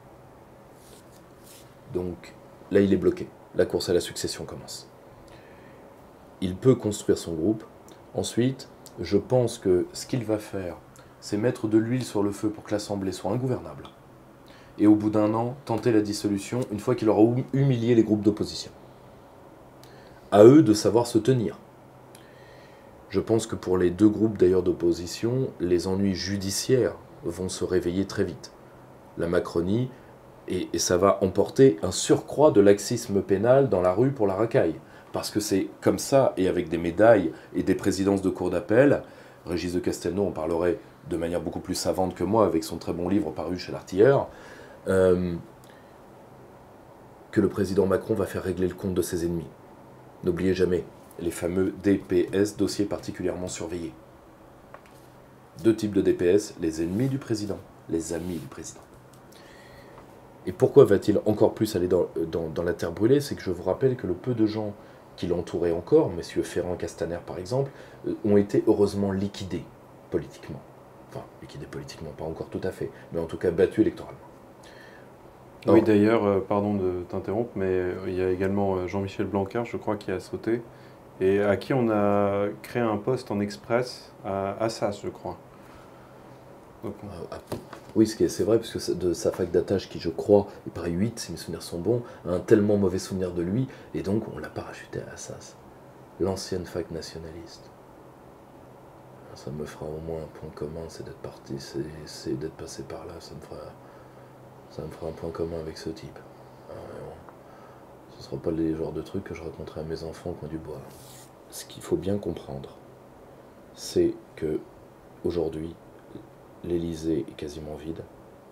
Donc, là, il est bloqué. La course à la succession commence. Il peut construire son groupe. Ensuite, je pense que ce qu'il va faire, c'est mettre de l'huile sur le feu pour que l'Assemblée soit ingouvernable. Et au bout d'un an, tenter la dissolution une fois qu'il aura humilié les groupes d'opposition. À eux de savoir se tenir. Je pense que pour les deux groupes d'ailleurs d'opposition, les ennuis judiciaires vont se réveiller très vite. La Macronie, et, et ça va emporter un surcroît de laxisme pénal dans la rue pour la racaille. Parce que c'est comme ça, et avec des médailles et des présidences de cour d'appel, Régis de Castelnau en parlerait de manière beaucoup plus savante que moi, avec son très bon livre paru chez l'Artilleur, euh, que le président Macron va faire régler le compte de ses ennemis. N'oubliez jamais, les fameux D P S, dossiers particulièrement surveillés. Deux types de D P S, les ennemis du président, les amis du président. Et pourquoi va-t-il encore plus aller dans, dans, dans la terre brûlée? C'est que je vous rappelle que le peu de gens qui l'entouraient encore, messieurs Ferrand, Castaner par exemple, ont été heureusement liquidés politiquement. Enfin, liquidés politiquement, pas encore tout à fait, mais en tout cas battus électoralement. Alors, oui, d'ailleurs, euh, pardon de t'interrompre, mais euh, il y a également euh, Jean-Michel Blanquer, je crois, qui a sauté, et à qui on a créé un poste en express à Assas, je crois. Donc, on... ah, ah, oui, c'est vrai, parce que de sa fac d'attache, qui je crois, est pareil huit, si mes souvenirs sont bons, a un tellement mauvais souvenir de lui, et donc on l'a parachuté à Assas. L'ancienne fac nationaliste. Ça me fera au moins un point commun, c'est d'être parti, c'est d'être passé par là, ça me fera... Ça me fera un point commun avec ce type. Euh, ce ne sera pas les genres de trucs que je raconterai à mes enfants au coin du bois. Ce qu'il faut bien comprendre, c'est que aujourd'hui, l'Élysée est quasiment vide.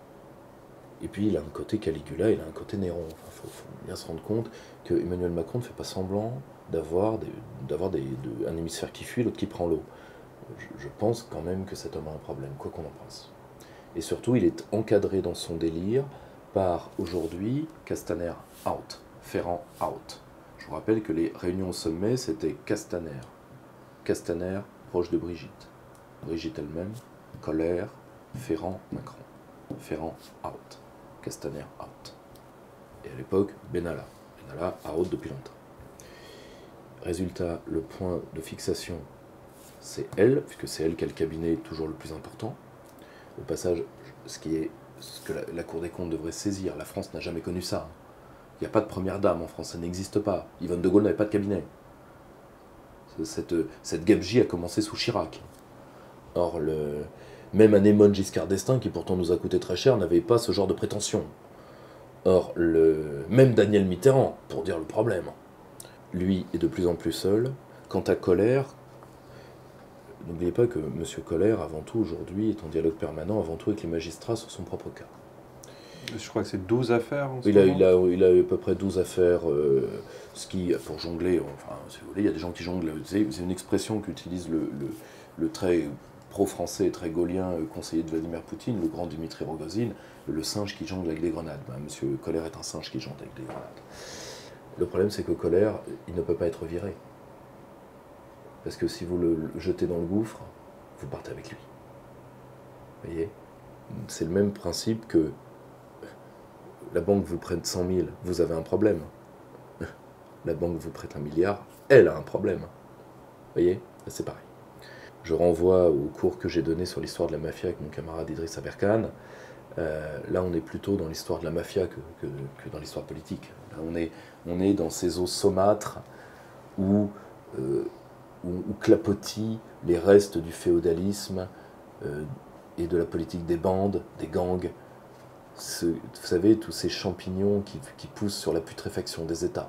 Et puis il a un côté Caligula, il a un côté Néron. Il enfin, faut, faut bien se rendre compte que Emmanuel Macron ne fait pas semblant d'avoir des, d'avoir des, de, un hémisphère qui fuit, l'autre qui prend l'eau. Je, je pense quand même que cet homme a un problème, quoi qu'on en pense. Et surtout, il est encadré dans son délire par, aujourd'hui, Castaner out, Ferrand out. Je vous rappelle que les réunions au sommet, c'était Castaner. Castaner, proche de Brigitte. Brigitte elle-même, Colère, Ferrand, Macron. Ferrand out. Castaner out. Et à l'époque, Benalla. Benalla out depuis longtemps. Résultat, le point de fixation, c'est elle, puisque c'est elle qui a le cabinet toujours le plus important. Au passage, ce, qui est, ce que la, la Cour des comptes devrait saisir, la France n'a jamais connu ça. Il n'y a pas de première dame en France, ça n'existe pas. Yvonne de Gaulle n'avait pas de cabinet. Cette, cette gabegie a commencé sous Chirac. Or, le, même un Émone Giscard d'Estaing, qui pourtant nous a coûté très cher, n'avait pas ce genre de prétention. Or, le, même Daniel Mitterrand, pour dire le problème, lui est de plus en plus seul. Quant à Colère, n'oubliez pas que M. Colère, avant tout, aujourd'hui, est en dialogue permanent, avant tout avec les magistrats sur son propre cas. Je crois que c'est douze affaires en ce il a, moment. Il a, il a à peu près douze affaires, euh, ce qui, pour jongler, enfin, si vous voulez, il y a des gens qui jonglent, c'est une expression qu'utilise le, le, le très pro-français et très gaulien conseiller de Vladimir Poutine, le grand Dimitri Rogozine, le singe qui jongle avec des grenades. Ben, M. Colère est un singe qui jongle avec des grenades. Le problème, c'est que Colère, il ne peut pas être viré. Parce que si vous le jetez dans le gouffre, vous partez avec lui. Vous voyez? C'est le même principe que la banque vous prête cent mille, vous avez un problème. La banque vous prête un milliard, elle a un problème. Vous voyez? C'est pareil. Je renvoie au cours que j'ai donné sur l'histoire de la mafia avec mon camarade Idriss Aberkan. Euh, là, on est plutôt dans l'histoire de la mafia que, que, que dans l'histoire politique. Là, on est, on est dans ces eaux saumâtres où, euh, où, où clapotient les restes du féodalisme euh, et de la politique des bandes, des gangs. Ce, vous savez, tous ces champignons qui, qui poussent sur la putréfaction des États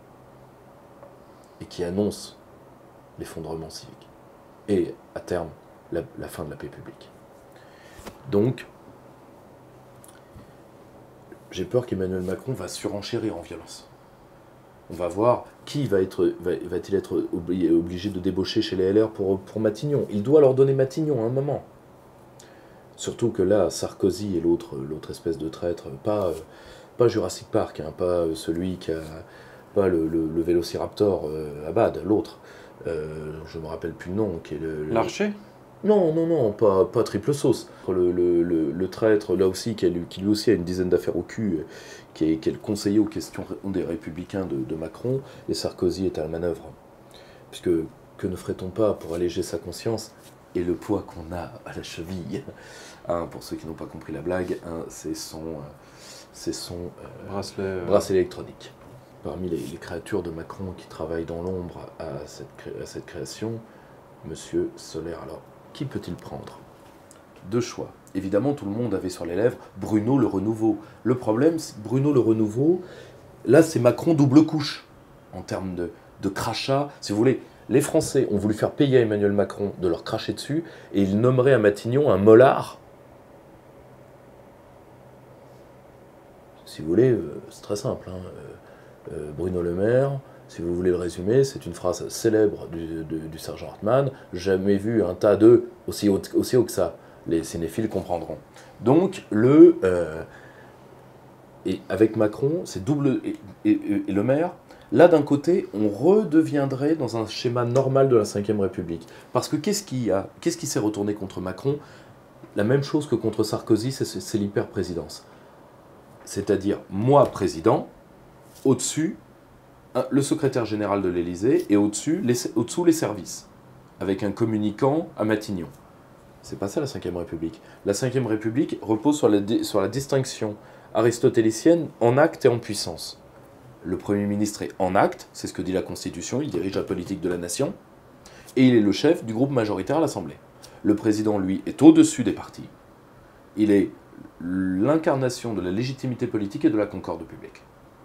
et qui annoncent l'effondrement civique et, à terme, la, la fin de la paix publique. Donc, j'ai peur qu'Emmanuel Macron va surenchérir en violence. On va voir qui va être, va, va-t-il être obligé de débaucher chez les L R pour, pour Matignon. Il doit leur donner Matignon à un moment. Surtout que là, Sarkozy et l'autre, l'autre espèce de traître, pas, pas Jurassic Park, hein, pas celui qui a, pas le, le, le Vélociraptor, euh, Abad, l'autre, euh, je me rappelle plus le nom, qui est le... le... L'archer ? Non, non, non, pas, pas triple sauce. Le, le, le, le traître, là aussi, qui, a, qui lui aussi a une dizaine d'affaires au cul, qui est, qui est le conseiller aux questions des Républicains de, de Macron, et Sarkozy est à la manœuvre. Puisque, que ne ferait-on pas pour alléger sa conscience et le poids qu'on a à la cheville, hein, pour ceux qui n'ont pas compris la blague, hein, c'est son, c'est son euh, bracelet, euh... bracelet électronique. Parmi les, les créatures de Macron qui travaillent dans l'ombre à cette, à cette création, Monsieur Solaire, alors, qui peut-il prendre? Deux choix. Évidemment, tout le monde avait sur les lèvres Bruno le Renouveau. Le problème, c'est Bruno le Renouveau, là, c'est Macron double couche, en termes de, de crachat. Si vous voulez, les Français ont voulu faire payer à Emmanuel Macron de leur cracher dessus, et ils nommeraient à Matignon un mollard. Si vous voulez, c'est très simple. Hein. Euh, Bruno Le Maire, si vous voulez le résumer, c'est une phrase célèbre du, du, du sergent Hartmann. Jamais vu un tas d'œufs aussi haut, aussi haut que ça. Les cinéphiles comprendront. Donc, le... Euh, et avec Macron, c'est double... Et, et, et Le Maire, là, d'un côté, on redeviendrait dans un schéma normal de la cinquième République. Parce que qu'est-ce qui a, qu'est-ce qui s'est retourné contre Macron? La même chose que contre Sarkozy, c'est, c'est l'hyper-présidence. C'est-à-dire, moi, président, au-dessus, le secrétaire général de l'Élysée, et au-dessus les, au-dessous les services, avec un communicant à Matignon. C'est pas ça la cinquième République. La cinquième République repose sur la, sur la distinction aristotélicienne en acte et en puissance. Le Premier ministre est en acte, c'est ce que dit la Constitution, il dirige la politique de la nation, et il est le chef du groupe majoritaire à l'Assemblée. Le président, lui, est au-dessus des partis. Il est l'incarnation de la légitimité politique et de la concorde publique.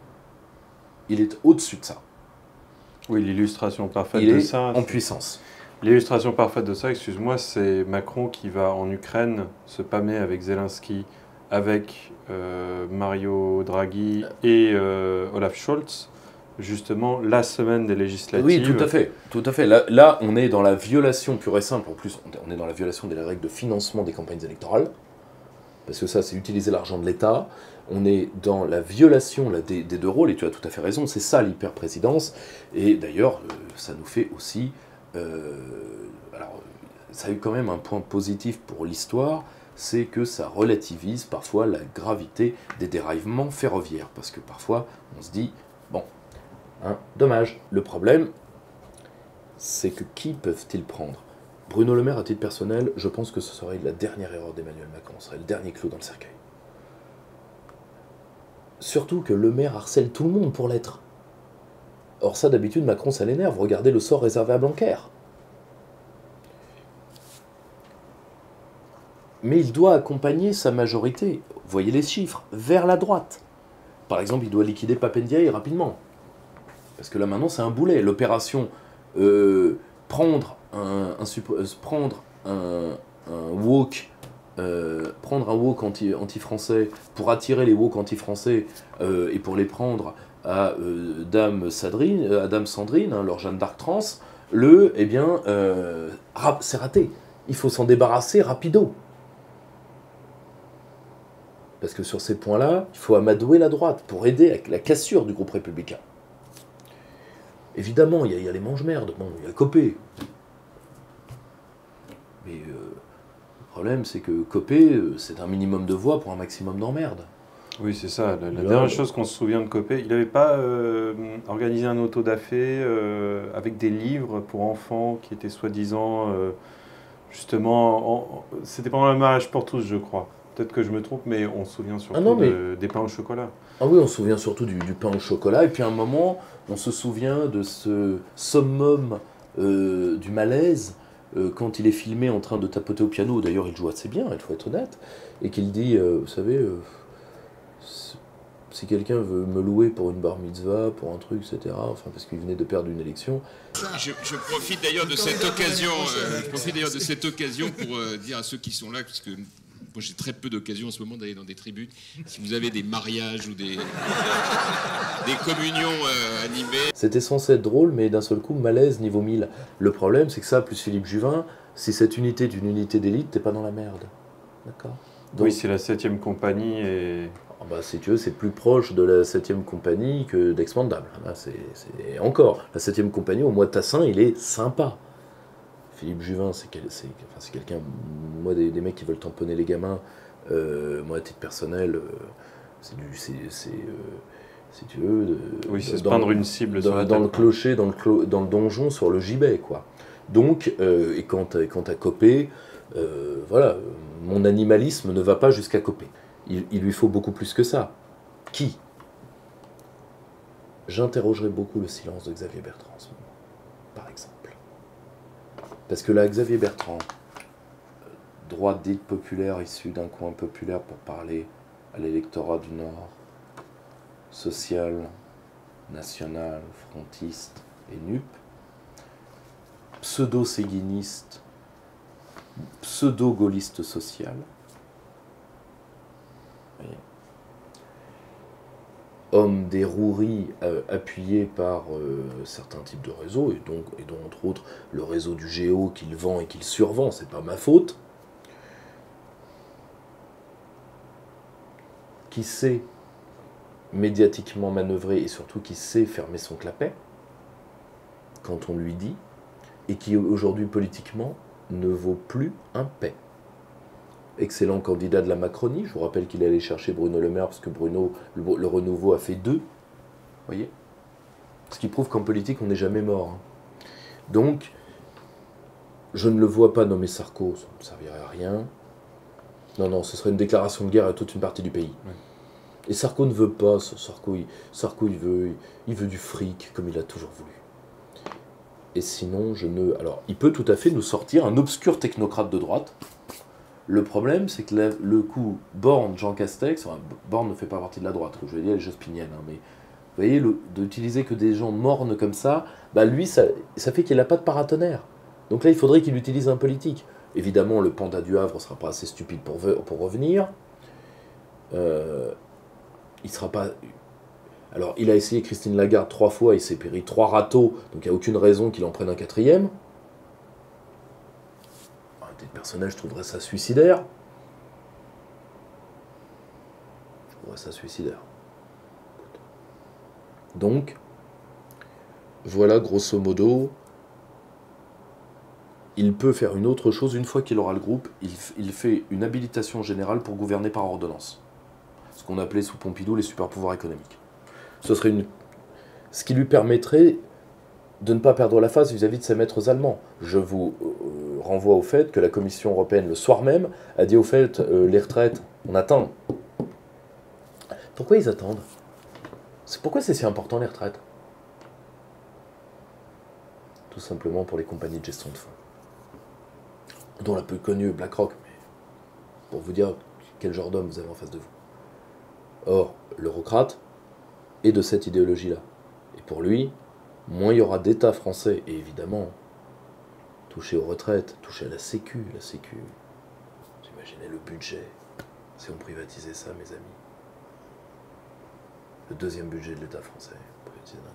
Il est au-dessus de ça. Oui, l'illustration parfaite il de est ça. en puissance. L'illustration parfaite de ça, excuse-moi, c'est Macron qui va en Ukraine se pâmer avec Zelensky, avec euh, Mario Draghi et euh, Olaf Scholz, justement la semaine des législatives. Oui, tout à fait, tout à fait. Là, là, on est dans la violation pure et simple. En plus, on est dans la violation des règles de financement des campagnes électorales, parce que ça, c'est utiliser l'argent de l'État. On est dans la violation là, des, des deux rôles, et tu as tout à fait raison, c'est ça l'hyper-présidence. Et d'ailleurs, euh, ça nous fait aussi... Euh, alors, ça a eu quand même un point positif pour l'histoire, c'est que ça relativise parfois la gravité des déraillements ferroviaires. Parce que parfois, on se dit, bon, hein, dommage. Le problème, c'est que qui peuvent-ils prendre? Bruno Le Maire, à titre personnel, je pense que ce serait la dernière erreur d'Emmanuel Macron, ce serait le dernier clou dans le cercueil. Surtout que Le Maire harcèle tout le monde pour l'être. Or ça, d'habitude, Macron, ça l'énerve. Regardez le sort réservé à Blanquer. Mais il doit accompagner sa majorité, voyez les chiffres, vers la droite. Par exemple, il doit liquider Pape Ndiaye rapidement. Parce que là, maintenant, c'est un boulet. L'opération euh, prendre un, un, euh, prendre un, un woke, euh, prendre un woke anti, anti-français pour attirer les woke anti-français euh, et pour les prendre à euh, Dame Sandrine, euh, à Dame Sandrine, hein, leur Jeanne d'Arc trans, le, eh bien, euh, c'est raté. Il faut s'en débarrasser rapido. Parce que sur ces points-là, il faut amadouer la droite pour aider à la cassure du groupe républicain. Évidemment, il y, y a les mange-merdes, bon, il y a Copé. Mais euh, le problème, c'est que Copé, euh, c'est un minimum de voix pour un maximum d'emmerdes. Oui, c'est ça. La, la dernière chose qu'on se souvient de Copé, il n'avait pas euh, organisé un auto-da-fé euh, avec des livres pour enfants qui étaient soi-disant, euh, justement, c'était pendant le mariage pour tous, je crois. Peut-être que je me trompe, mais on se souvient surtout ah non, mais... de, des pains au chocolat. Ah oui, on se souvient surtout du, du pain au chocolat. Et puis à un moment, on se souvient de ce summum euh, du malaise euh, quand il est filmé en train de tapoter au piano. D'ailleurs, il joue assez bien, il faut être honnête. Et qu'il dit, euh, vous savez, euh, si quelqu'un veut me louer pour une bar mitzvah, pour un truc, et cetera, enfin, parce qu'il venait de perdre une élection. Je, je profite d'ailleurs de cette occasion, euh, je profite d'ailleurs de cette occasion pour euh, dire à ceux qui sont là, parce que moi j'ai très peu d'occasions en ce moment d'aller dans des tribunes. Si vous avez des mariages ou des, des communions euh, animées. C'était censé être drôle, mais d'un seul coup, malaise niveau mille. Le problème, c'est que ça, plus Philippe Juvin, si cette unité est une unité d'élite, t'es pas dans la merde. D'accord. Donc, oui, c'est la septième compagnie et... Oh bah, si tu veux, c'est plus proche de la septième compagnie que d'Expandable. Là, c'est encore. La septième compagnie, au mois de Tassin, il est sympa. Philippe Juvin, c'est quel, enfin, quelqu'un, moi, des, des mecs qui veulent tamponner les gamins, euh, moi, à titre personnel, euh, c'est du, c'est, euh, si tu veux, de, oui, c'est se peindre une cible dans, sur la dans tête, le clocher, dans le, clo, dans le donjon, sur le gibet, quoi. Donc, euh, et quand, quand t'as Copé, euh, voilà, mon animalisme ne va pas jusqu'à Copé. Il, il lui faut beaucoup plus que ça. Qui? J'interrogerai beaucoup le silence de Xavier Bertrand en ce moment, par exemple. Parce que là, Xavier Bertrand, droite dite populaire, issu d'un coin populaire pour parler à l'électorat du Nord, social, national, frontiste et N U P, pseudo-séguiniste, pseudo-gaulliste social, voyez, homme des roueries euh, appuyé par euh, certains types de réseaux, et donc, et dont entre autres le réseau du Géo qu'il vend et qu'il survend, c'est pas ma faute, qui sait médiatiquement manœuvrer et surtout qui sait fermer son clapet quand on lui dit, et qui aujourd'hui politiquement ne vaut plus un paix. Excellent candidat de la Macronie. Je vous rappelle qu'il est allé chercher Bruno Le Maire parce que Bruno, le, le renouveau a fait deux. Voyez ? Ce qui prouve qu'en politique, on n'est jamais mort. Hein. Donc, je ne le vois pas nommer Sarko, ça ne servirait à rien. Non, non, ce serait une déclaration de guerre à toute une partie du pays. Ouais. Et Sarko ne veut pas, Sarko, il, Sarko, il veut, il, il veut du fric, comme il a toujours voulu. Et sinon, je ne... Alors, il peut tout à fait nous sortir un obscur technocrate de droite. Le problème, c'est que la, le coup Borne, Jean Castex, enfin, Borne ne fait pas partie de la droite, je vais dire, elle est jospinienne, hein, mais vous voyez, d'utiliser que des gens mornes comme ça, bah lui, ça, ça fait qu'il n'a pas de paratonnerre. Donc là, il faudrait qu'il utilise un politique. Évidemment, le panda du Havre ne sera pas assez stupide pour, pour revenir. Euh, il sera pas... Alors, il a essayé Christine Lagarde trois fois, il s'est péri trois râteaux, donc il n'y a aucune raison qu'il en prenne un quatrième. Un des personnages, je trouverais ça suicidaire. Je trouverais ça suicidaire. Donc, voilà, grosso modo, il peut faire une autre chose. Une fois qu'il aura le groupe, il, il fait une habilitation générale pour gouverner par ordonnance. Ce qu'on appelait sous Pompidou les super-pouvoirs économiques. Ce serait une... ce qui lui permettrait de ne pas perdre la face vis-à-vis de ses maîtres allemands. Je vous euh, renvoie au fait que la Commission européenne, le soir même, a dit au fait, euh, les retraites, on attend. Pourquoi ils attendent? Pourquoi c'est si important les retraites? Tout simplement pour les compagnies de gestion de fonds, dont la peu connue BlackRock, mais pour vous dire quel genre d'homme vous avez en face de vous. Or, l'eurocrate est de cette idéologie-là. Et pour lui, moins il y aura d'États français, et évidemment, toucher aux retraites, toucher à la sécu, la sécu, vous imaginez le budget, si on privatisait ça, mes amis. Le deuxième budget de l'État français, privatisé d'un coup.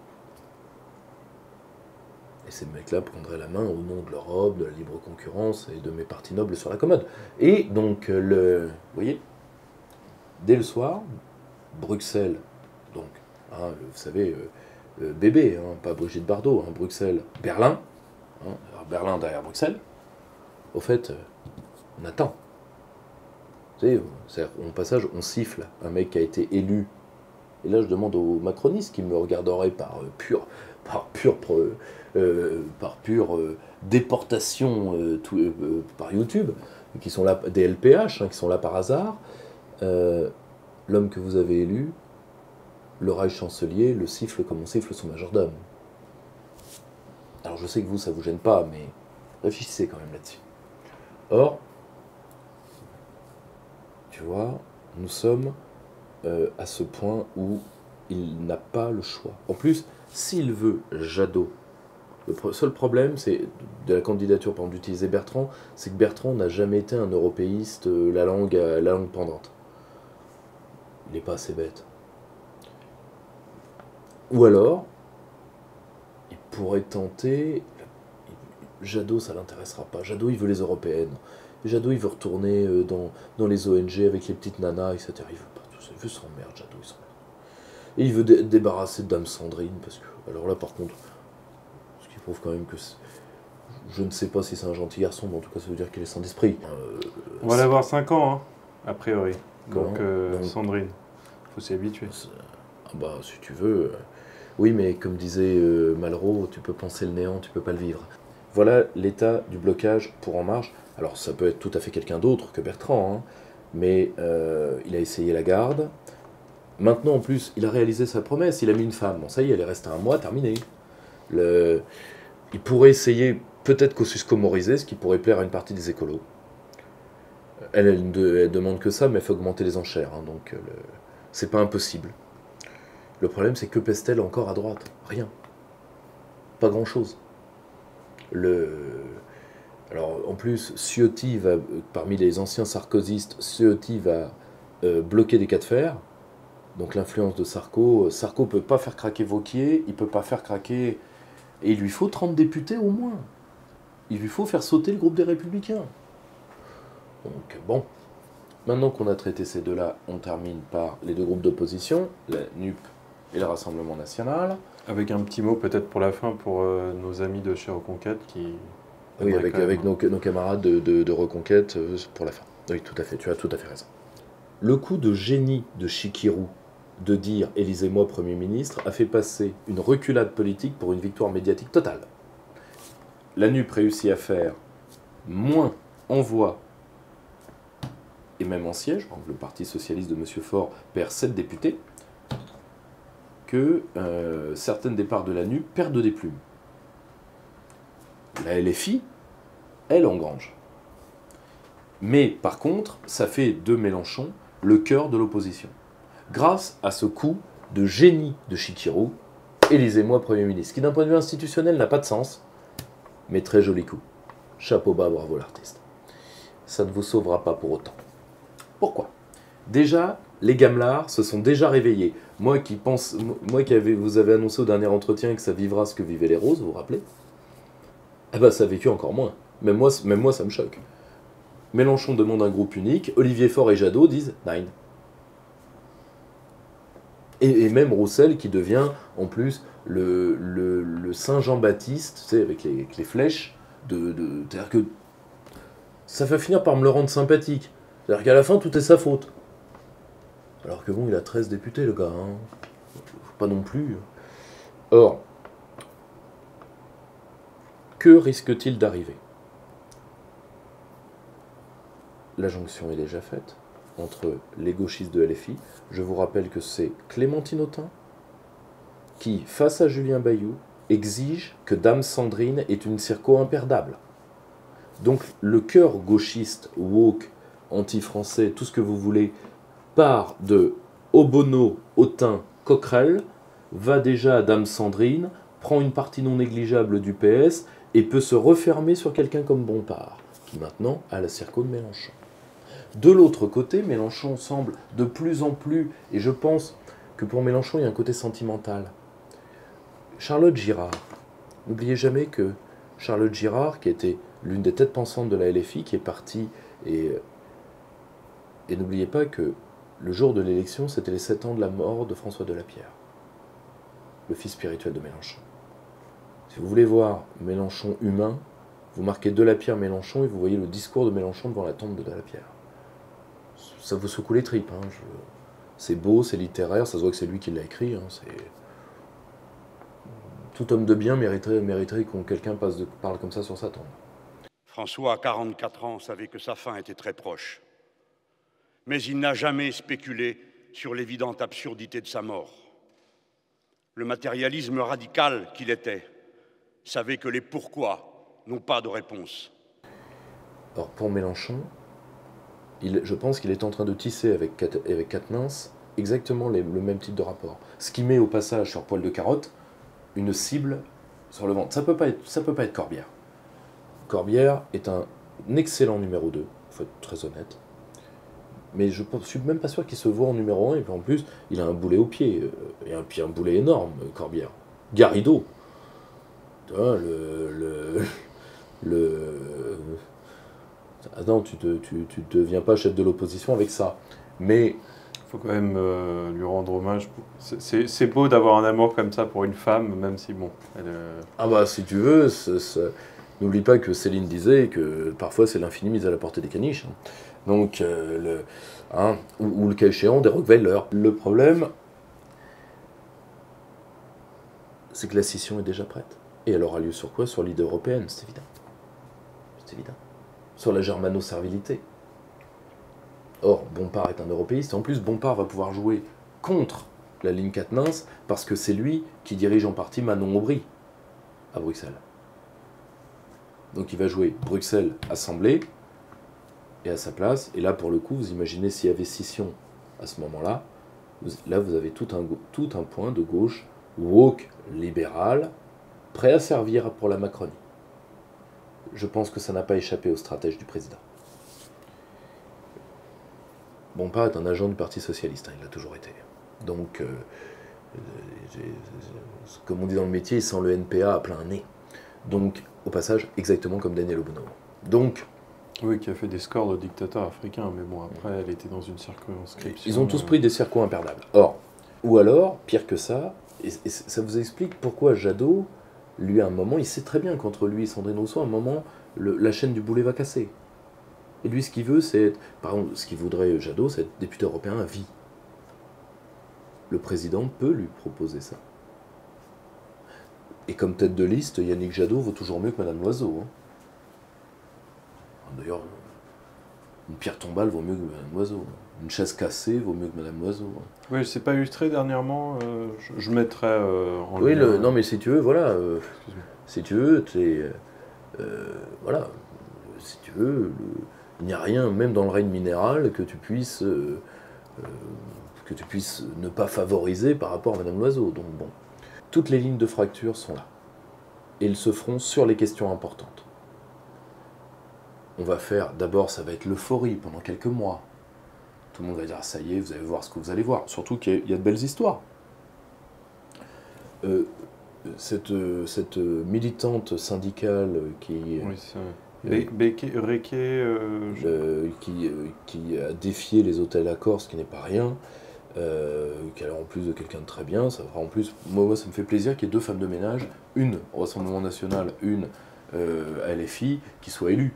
Et ces mecs-là prendraient la main au nom de l'Europe, de la libre concurrence et de mes partis nobles sur la commode. Et donc, le, vous voyez, dès le soir, Bruxelles, donc, hein, le, vous savez, euh, euh, bébé, hein, pas Brigitte Bardot, hein, Bruxelles, Berlin, hein, alors Berlin derrière Bruxelles, au fait, euh, on attend. Vous savez, c'est-à-dire, au passage, on siffle un mec qui a été élu. Et là, je demande aux macronistes qui me regarderaient par euh, pure, par pure, euh, par pure euh, déportation euh, tout, euh, par YouTube, qui sont là, des L P H, hein, qui sont là par hasard. Euh, L'homme que vous avez élu, le Reich chancelier, le siffle comme on siffle son majordome. Alors je sais que vous, ça vous gêne pas, mais réfléchissez quand même là-dessus. Or, tu vois, nous sommes euh, à ce point où il n'a pas le choix. En plus, s'il veut Jadot, le seul problème, c'est de la candidature, par exemple, d'utiliser Bertrand, c'est que Bertrand n'a jamais été un européiste, euh, la langue, la langue pendante. Il n'est pas assez bête. Ou alors, il pourrait tenter... Jadot, ça ne l'intéressera pas. Jadot, il veut les européennes. Jadot, il veut retourner dans, dans les O N G avec les petites nanas, et cetera. Il veut pas tout ça. Il veut s'emmerder, Jadot, il s'emmerde. Et il veut dé débarrasser de Dame Sandrine, parce que... Alors là, par contre, ce qui prouve quand même que... Je ne sais pas si c'est un gentil garçon, mais en tout cas, ça veut dire qu'il est sans esprit. Euh, On va l'avoir cinq ans, hein, a priori. Comment Donc, euh, Donc, Sandrine, faut s'y habituer. Ah bah, si tu veux... Euh... Oui, mais comme disait euh, Malraux, tu peux penser le néant, tu peux pas le vivre. Voilà l'état du blocage pour En Marche. Alors, ça peut être tout à fait quelqu'un d'autre que Bertrand, hein, mais euh, il a essayé Lagarde. Maintenant, en plus, il a réalisé sa promesse, il a mis une femme. Bon, ça y est, elle est restée un mois, terminé. Le... Il pourrait essayer, peut-être Kosciusko-Morizet, ce qui pourrait plaire à une partie des écolos. Elle, elle ne elle demande que ça, mais elle fait augmenter les enchères, hein, donc le... c'est pas impossible. Le problème, c'est que pèse-t-elle encore à droite? Rien. Pas grand-chose. Le... Alors, en plus, Ciotti va, parmi les anciens sarkozystes, Ciotti va euh, bloquer des cas de fer. Donc l'influence de Sarko, Sarko ne peut pas faire craquer Wauquiez, il ne peut pas faire craquer... Et il lui faut trente députés au moins. Il lui faut faire sauter le groupe des Républicains. Donc bon, maintenant qu'on a traité ces deux-là, on termine par les deux groupes d'opposition, la N U P et le Rassemblement National. Avec un petit mot peut-être pour la fin, pour euh, nos amis de chez Reconquête qui... Oui, avec, avec nos, nos camarades de, de, de Reconquête euh, pour la fin. Oui, tout à fait, tu as tout à fait raison. Le coup de génie de Chikirou de dire « élisez-moi Premier ministre » a fait passer une reculade politique pour une victoire médiatique totale. La N U P réussit à faire moins en voix et même en siège, le Parti Socialiste de M. Faure perd sept députés, que euh, certaines des parts de la N U P perdent des plumes. La L F I, elle engrange. Mais par contre, ça fait de Mélenchon le cœur de l'opposition. Grâce à ce coup de génie de Chikirou, élisez-moi Premier ministre, qui d'un point de vue institutionnel n'a pas de sens, mais très joli coup. chapeau bas, bravo l'artiste. Ça ne vous sauvera pas pour autant. Pourquoi? Déjà, les gamelards se sont déjà réveillés. Moi qui pense, moi qui avez, vous avez annoncé au dernier entretien que ça vivra ce que vivaient les roses, vous vous rappelez? Eh ben ça a vécu encore moins. Même moi, même moi ça me choque. Mélenchon demande un groupe unique, Olivier Faure et Jadot disent nine. Et, et même Roussel qui devient en plus le, le, le Saint Jean-Baptiste, tu sais, avec les, avec les flèches, de, de, c'est-à-dire que ça va finir par me le rendre sympathique. C'est-à-dire qu'à la fin, tout est sa faute. Alors que bon, il a treize députés, le gars. Hein. Faut pas non plus. Or, que risque-t-il d'arriver? La jonction est déjà faite entre les gauchistes de L F I. Je vous rappelle que c'est Clémentine Autain qui, face à Julien Bayou, exige que Dame Sandrine ait une circo imperdable. Donc le cœur gauchiste, woke, anti-français, tout ce que vous voulez, part de Obono, Autain, Coquerel, va déjà à Dame Sandrine, prend une partie non négligeable du P S et peut se refermer sur quelqu'un comme Bompard, qui maintenant a la circo de Mélenchon. De l'autre côté, Mélenchon semble de plus en plus, et je pense que pour Mélenchon, il y a un côté sentimental. Charlotte Girard, n'oubliez jamais que Charlotte Girard, qui était l'une des têtes pensantes de la L F I, qui est partie, et, et n'oubliez pas que le jour de l'élection, c'était les sept ans de la mort de François Delapierre, le fils spirituel de Mélenchon. Si vous voulez voir Mélenchon humain, vous marquez Delapierre Mélenchon et vous voyez le discours de Mélenchon devant la tombe de Delapierre. Ça vous secoue les tripes. Hein. Je... C'est beau, c'est littéraire, ça se voit que c'est lui qui l'a écrit. Hein. C'est... Tout homme de bien mériterait, mériterait qu'on quelqu'un passe de, parle comme ça sur sa tombe. François, à quarante-quatre ans, savait que sa fin était très proche. Mais il n'a jamais spéculé sur l'évidente absurdité de sa mort. Le matérialisme radical qu'il était savait que les pourquoi n'ont pas de réponse. Or, pour Mélenchon, il, je pense qu'il est en train de tisser avec, avec Quatennens exactement les, le même type de rapport. Ce qui met au passage sur Poil de Carotte une cible sur le ventre. Ça peut pas être, ça peut pas être Corbière. Corbière est un excellent numéro deux, il faut être très honnête. Mais je ne suis même pas sûr qu'il se voit en numéro un, et puis en plus, il a un boulet au pied, et un, puis un boulet énorme, Corbière. Garrido. Tu vois, le... le, le ah non, tu ne tu, tu deviens pas chef de l'opposition avec ça. Mais... Il faut quand même euh, lui rendre hommage. C'est beau d'avoir un amour comme ça pour une femme, même si, bon... Elle, euh... Ah bah, si tu veux, n'oublie pas que Céline disait que parfois c'est l'infini mis à la portée des caniches. Donc, euh, le, hein, ou, ou le cas échéant, des Rottweilers. Le problème, c'est que la scission est déjà prête. Et elle aura lieu sur quoi? Sur l'idée européenne, c'est évident. C'est évident. Sur la germano-servilité. Or, Bompard est un européiste. En plus, Bompard va pouvoir jouer contre la ligne Quatennens parce que c'est lui qui dirige en partie Manon Aubry à Bruxelles. Donc il va jouer Bruxelles-Assemblée et à sa place. Et là, pour le coup, vous imaginez s'il y avait scission à ce moment-là, là, vous avez tout un, tout un point de gauche woke, libéral, prêt à servir pour la Macronie. Je pense que ça n'a pas échappé aux stratèges du président. Bompard est un agent du Parti Socialiste, hein, il l'a toujours été. Donc, euh, comme on dit dans le métier, il sent le N P A à plein nez. Donc, au passage, exactement comme Daniel Obono. Donc... Oui, qui a fait des scores de dictateurs africains, mais bon, après, elle était dans une circonscription... Ils ont tous pris des circos imperdables. Or, ou alors, pire que ça, et, et ça vous explique pourquoi Jadot, lui, à un moment, il sait très bien qu'entre lui et Sandrine Rousseau, à un moment, le, la chaîne du boulet va casser. Et lui, ce qu'il veut, c'est... Par exemple, ce qu'il voudrait, Jadot, c'est être député européen à vie. Le président peut lui proposer ça. Et comme tête de liste, Yannick Jadot vaut toujours mieux que Madame Loiseau. Hein. D'ailleurs, une pierre tombale vaut mieux que Madame Loiseau. Une chaise cassée vaut mieux que Madame Loiseau. Hein. Oui, je ne sais pas illustré dernièrement. Euh, je, je mettrais euh, en Oui, lien... le, non, mais si tu veux, voilà. Euh, si tu veux, t'es... Euh, voilà. Si tu veux, le, il n'y a rien, même dans le règne minéral, que tu puisses... Euh, euh, que tu puisses ne pas favoriser par rapport à Madame Loiseau. Donc bon, toutes les lignes de fracture sont là. Et elles se feront sur les questions importantes. on va faire, d'abord ça va être l'euphorie pendant quelques mois. Tout le monde va dire, ah, ça y est, vous allez voir ce que vous allez voir. Surtout qu'il y a de belles histoires. Euh, cette, cette militante syndicale qui... Oui, c'est Be Beke, Reke, euh, euh, qui, euh, qui a défié les hôtels Accor, ce qui n'est pas rien, euh, qui a l'air en plus de quelqu'un de très bien, ça fera en plus, moi, moi ça me fait plaisir qu'il y ait deux femmes de ménage, une au Rassemblement National, une euh, à L F I, qui soient élues.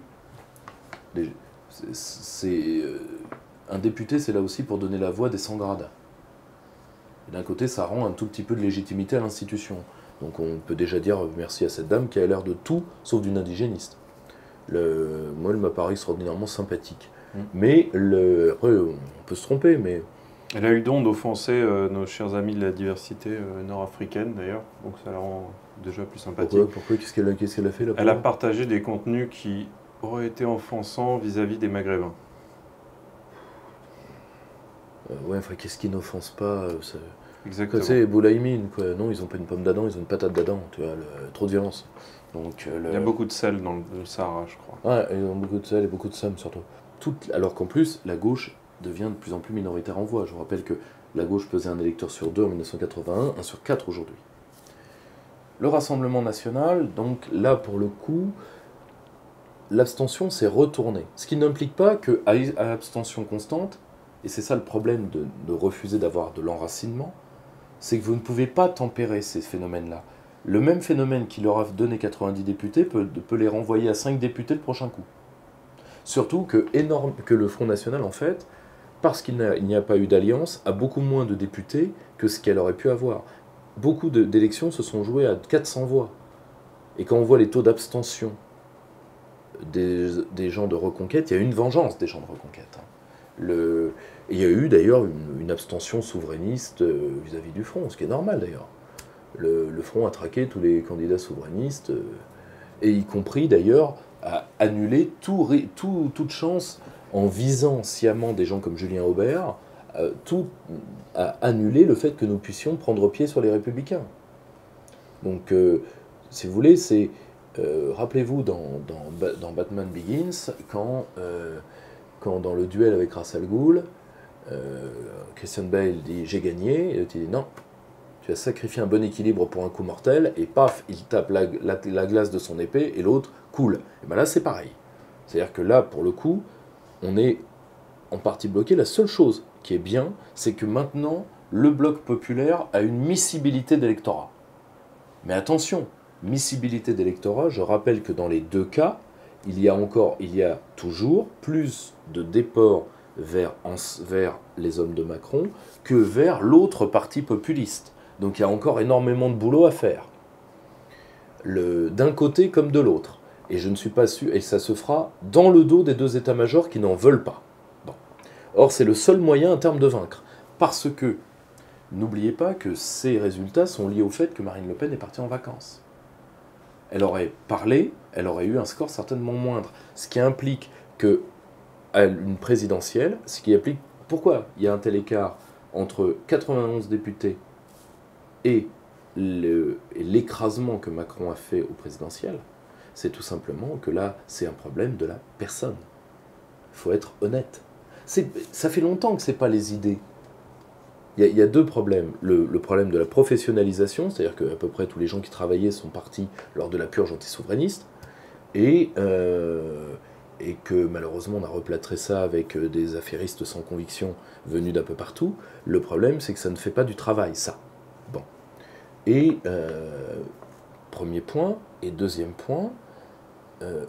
C'est, euh, un député, c'est là aussi pour donner la voix des sans grades. D'un côté, ça rend un tout petit peu de légitimité à l'institution. Donc on peut déjà dire merci à cette dame qui a l'air de tout, sauf d'une indigéniste. Le, moi, elle m'apparaît extraordinairement sympathique. Mmh. Mais, le, après, on peut se tromper, mais... Elle a eu don d'offenser euh, nos chers amis de la diversité euh, nord-africaine, d'ailleurs, donc ça la rend déjà plus sympathique. Pourquoi, Pourquoi Qu'est-ce qu'elle a, qu'est-ce qu'elle a fait là? Elle a partagé des contenus qui auraient été offensants vis-à-vis des Maghrébins. Euh, ouais, enfin, qu'est-ce qui n'offense pas euh, ça... Exactement. Tu sais, Boulaïmine, quoi. Non, ils n'ont pas une pomme d'Adam, ils ont une patate d'Adam, tu vois, le, trop de violence. Donc, euh, le... Il y a beaucoup de sel dans le, le Sahara, je crois. Ouais, ils ont beaucoup de sel et beaucoup de somme, surtout. Tout... Alors qu'en plus, la gauche devient de plus en plus minoritaire en voix. Je vous rappelle que la gauche pesait un électeur sur deux en mille neuf cent quatre-vingt-un, un sur quatre aujourd'hui. Le Rassemblement National, donc là, pour le coup, l'abstention s'est retournée. Ce qui n'implique pas qu'à abstention constante, et c'est ça le problème de, de refuser d'avoir de l'enracinement, c'est que vous ne pouvez pas tempérer ces phénomènes-là. Le même phénomène qui leur a donné quatre-vingt-dix députés peut, peut les renvoyer à cinq députés le prochain coup. Surtout que, énorme, que le Front National, en fait, parce qu'il n'y a, a pas eu d'alliance, a beaucoup moins de députés que ce qu'elle aurait pu avoir. Beaucoup d'élections se sont jouées à quatre cents voix. Et quand on voit les taux d'abstention des, des gens de Reconquête, il y a eu une vengeance des gens de Reconquête. Le... Et il y a eu d'ailleurs une, une abstention souverainiste vis-à-vis du Front, ce qui est normal d'ailleurs. Le, le Front a traqué tous les candidats souverainistes, euh, et y compris d'ailleurs à annuler tout, tout, toute chance, en visant sciemment des gens comme Julien Aubert, euh, tout, à annuler le fait que nous puissions prendre pied sur les Républicains. Donc, euh, si vous voulez, c'est... Euh, rappelez-vous dans, dans, dans Batman Begins, quand... Euh, quand dans le duel avec Ra's al Ghul, euh, Christian Bale dit « j'ai gagné », et l'autre dit « non, tu as sacrifié un bon équilibre pour un coup mortel », et paf, il tape la, la, la glace de son épée, et l'autre coule. Et bien là, c'est pareil. C'est-à-dire que là, pour le coup, on est en partie bloqué. La seule chose qui est bien, c'est que maintenant, le bloc populaire a une miscibilité d'électorat. Mais attention, miscibilité d'électorat, je rappelle que dans les deux cas, il y a encore, il y a toujours plus de déport vers, vers les hommes de Macron que vers l'autre parti populiste. Donc il y a encore énormément de boulot à faire, d'un côté comme de l'autre. Et je ne suis pas sûr, et ça se fera dans le dos des deux états-majors qui n'en veulent pas. Bon. Or c'est le seul moyen en termes de vaincre, parce que n'oubliez pas que ces résultats sont liés au fait que Marine Le Pen est partie en vacances. Elle aurait parlé, elle aurait eu un score certainement moindre. Ce qui implique que, à une présidentielle, ce qui implique pourquoi il y a un tel écart entre quatre-vingt-onze députés et l'écrasement que Macron a fait au présidentiel, c'est tout simplement que là, c'est un problème de la personne. Il faut être honnête. Ça fait longtemps que ce n'est pas les idées. Il y, y a deux problèmes. Le, le problème de la professionnalisation, c'est-à-dire qu'à peu près tous les gens qui travaillaient sont partis lors de la purge anti-souverainiste, et, euh, et que malheureusement on a replâtré ça avec des affairistes sans conviction venus d'un peu partout. Le problème, c'est que ça ne fait pas du travail, ça. Bon. Et euh, premier point, et deuxième point, euh,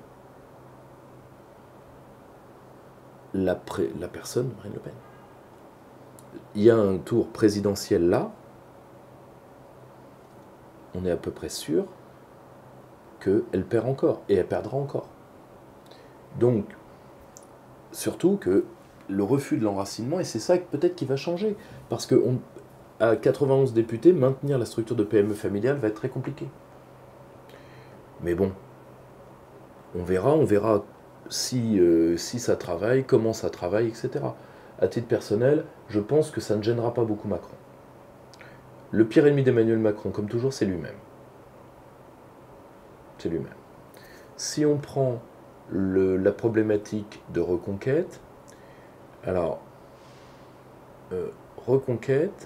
la, pré, la personne Marine Le Pen. Il y a un tour présidentiel là, on est à peu près sûr qu'elle perd encore, et elle perdra encore. Donc, surtout que le refus de l'enracinement, et c'est ça peut-être qui va changer, parce qu'à quatre-vingt-onze députés, maintenir la structure de P M E familiale va être très compliqué. Mais bon, on verra, on verra si, euh, si ça travaille, comment ça travaille, et cetera. À titre personnel, je pense que ça ne gênera pas beaucoup Macron. Le pire ennemi d'Emmanuel Macron, comme toujours, c'est lui-même. C'est lui-même. Si on prend le, la problématique de Reconquête. Alors, euh, Reconquête,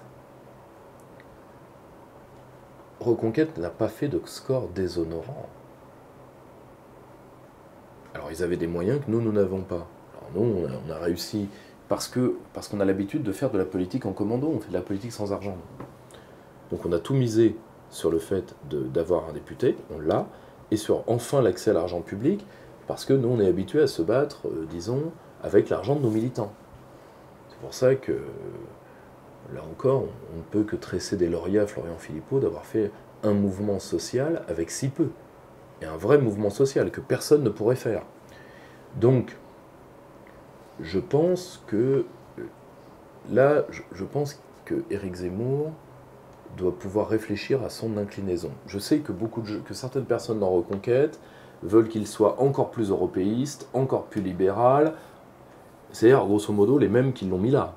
Reconquête n'a pas fait de score déshonorant. Alors, ils avaient des moyens que nous, nous n'avons pas. Alors, nous, on a, on a réussi parce que parce qu'on a l'habitude de faire de la politique en commando, on fait de la politique sans argent. Donc, on a tout misé sur le fait d'avoir un député, on l'a, et sur enfin l'accès à l'argent public, parce que nous, on est habitués à se battre, euh, disons, avec l'argent de nos militants. C'est pour ça que, là encore, on ne peut que tresser des lauriers à Florian Philippot d'avoir fait un mouvement social avec si peu. Et un vrai mouvement social que personne ne pourrait faire. Donc, je pense que, là, je, je pense que Éric Zemmour doit pouvoir réfléchir à son inclinaison. Je sais que, beaucoup de, que certaines personnes dans Reconquête veulent qu'il soit encore plus européiste, encore plus libéral, c'est-à-dire, grosso modo, les mêmes qui l'ont mis là,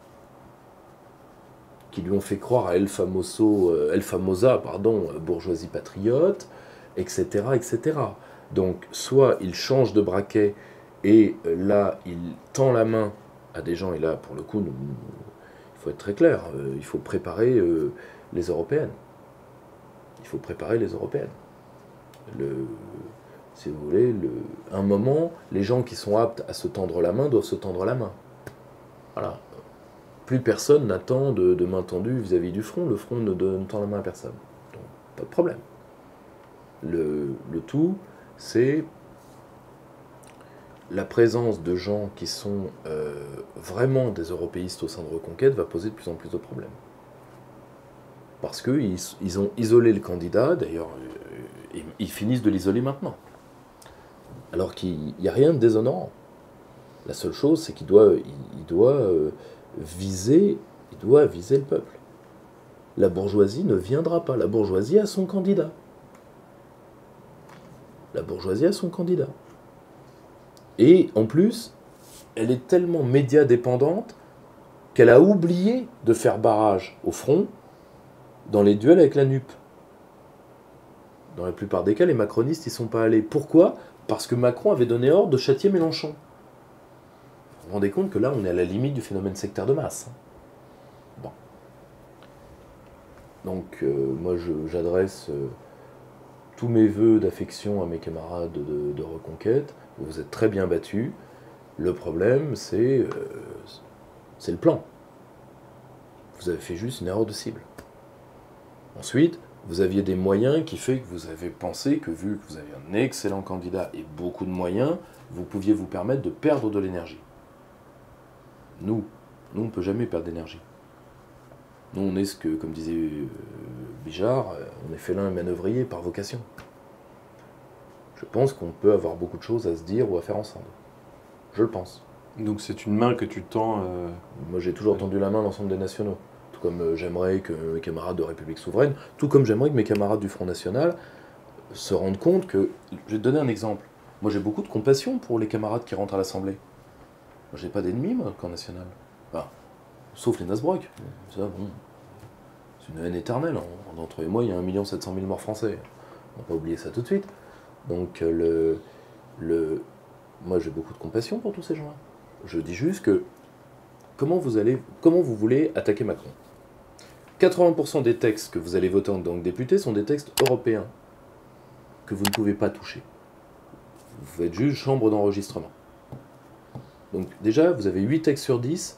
qui lui ont fait croire à El Famoso, euh, El Famosa, pardon, bourgeoisie patriote, et cetera, et cetera. Donc, soit il change de braquet, et là, il tend la main à des gens, et là, pour le coup, nous, il faut être très clair, euh, il faut préparer euh, les européennes. Il faut préparer les européennes. Le, si vous voulez, le, un moment, les gens qui sont aptes à se tendre la main doivent se tendre la main. Voilà. Plus personne n'attend de, de main tendue vis-à-vis du front. Le front ne donne tend la main à personne. Donc, pas de problème. Le, le tout, c'est la présence de gens qui sont euh, vraiment des européistes au sein de Reconquête va poser de plus en plus de problèmes. Parce qu'ils ils ont isolé le candidat, d'ailleurs, euh, ils finissent de l'isoler maintenant. Alors qu'il n'y a rien de déshonorant. La seule chose, c'est qu'il doit, il, il doit euh, viser, il doit viser le peuple. La bourgeoisie ne viendra pas. La bourgeoisie a son candidat. La bourgeoisie a son candidat. Et en plus, elle est tellement média dépendante qu'elle a oublié de faire barrage au front dans les duels avec la N U P. Dans la plupart des cas, les macronistes n'y sont pas allés. Pourquoi ? Parce que Macron avait donné ordre de châtier Mélenchon. Vous vous rendez compte que là, on est à la limite du phénomène sectaire de masse. Bon. Donc, euh, moi, j'adresse euh, tous mes vœux d'affection à mes camarades de, de Reconquête. Vous vous êtes très bien battus. Le problème, c'est euh, c'est le plan. Vous avez fait juste une erreur de cible. Ensuite, vous aviez des moyens qui fait que vous avez pensé que, vu que vous avez un excellent candidat et beaucoup de moyens, vous pouviez vous permettre de perdre de l'énergie. Nous, nous, on ne peut jamais perdre d'énergie. Nous, on est ce que, comme disait euh, Bijard, on est félin et manœuvrier par vocation. Je pense qu'on peut avoir beaucoup de choses à se dire ou à faire ensemble. Je le pense. Donc c'est une main que tu tends... Euh... Moi, j'ai toujours tendu la main à l'ensemble des nationaux. Tout comme j'aimerais que mes camarades de République Souveraine, tout comme j'aimerais que mes camarades du Front National se rendent compte que... Je vais te donner un exemple. Moi, j'ai beaucoup de compassion pour les camarades qui rentrent à l'Assemblée. Moi, j'ai pas d'ennemis, moi, dans le camp national. Enfin, sauf les Nasbrock. Ça, bon... C'est une haine éternelle. Hein. Entre eux et moi, il y a un million sept cent mille morts français. On va pas oublier ça tout de suite. Donc, le, le, moi, j'ai beaucoup de compassion pour tous ces gens-là. Je dis juste que comment vous, allez, comment vous voulez attaquer Macron ? quatre-vingts pour cent des textes que vous allez voter en tant que député sont des textes européens que vous ne pouvez pas toucher. Vous êtes juste chambre d'enregistrement. Donc, déjà, vous avez huit textes sur dix.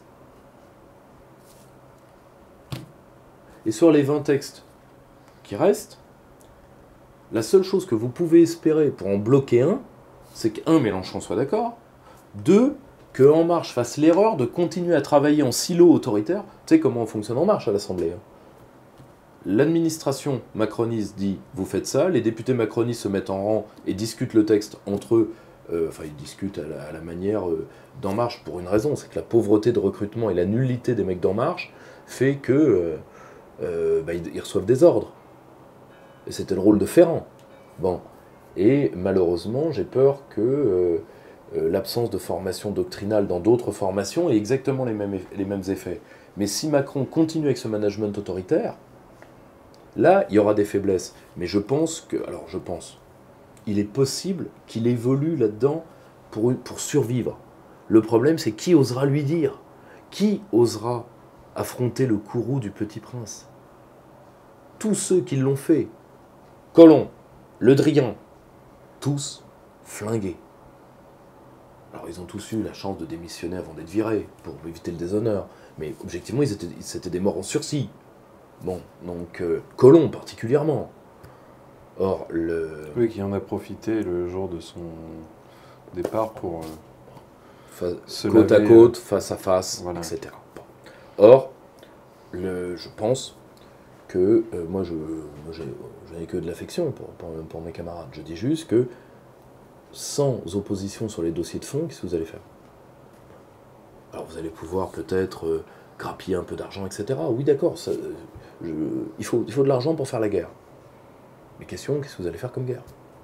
Et sur les vingt textes qui restent, la seule chose que vous pouvez espérer pour en bloquer un, c'est qu'un, Mélenchon soit d'accord, deux, que En Marche fasse l'erreur de continuer à travailler en silo autoritaire. Tu sais comment on fonctionne En Marche à l'Assemblée. Hein. L'administration macroniste dit « vous faites ça », les députés macronistes se mettent en rang et discutent le texte entre eux, euh, enfin ils discutent à la, à la manière euh, d'En Marche pour une raison, c'est que la pauvreté de recrutement et la nullité des mecs d'En Marche fait que... Euh, Euh, bah, ils, ils reçoivent des ordres. Et c'était le rôle de Ferrand. Bon. Et malheureusement, j'ai peur que euh, euh, l'absence de formation doctrinale dans d'autres formations ait exactement les mêmes, les mêmes effets. Mais si Macron continue avec ce management autoritaire, là, il y aura des faiblesses. Mais je pense que... Alors, je pense... Il est possible qu'il évolue là-dedans pour, pour survivre. Le problème, c'est qui osera lui dire? Qui osera affronter le courroux du Petit Prince? Tous ceux qui l'ont fait, Colomb, Le Drian, tous flingués. Alors ils ont tous eu la chance de démissionner avant d'être virés, pour éviter le déshonneur. Mais objectivement, ils étaient, c'était des morts en sursis. Bon, donc euh, Colomb particulièrement. Or, le... Oui, qui en a profité le jour de son départ pour... Euh, Fa se côte laver, à côte, face à face, voilà. et cetera. Bon. Or, le, je pense que... Euh, moi, je, moi je n'ai que de l'affection pour, pour, pour mes camarades. Je dis juste que sans opposition sur les dossiers de fond, qu'est-ce que vous allez faire? Alors, vous allez pouvoir peut-être euh, grappiller un peu d'argent, et cetera. Oui, d'accord, ça, je, il, faut, il faut de l'argent pour faire la guerre. Mais question, qu'est-ce que vous allez faire comme guerre?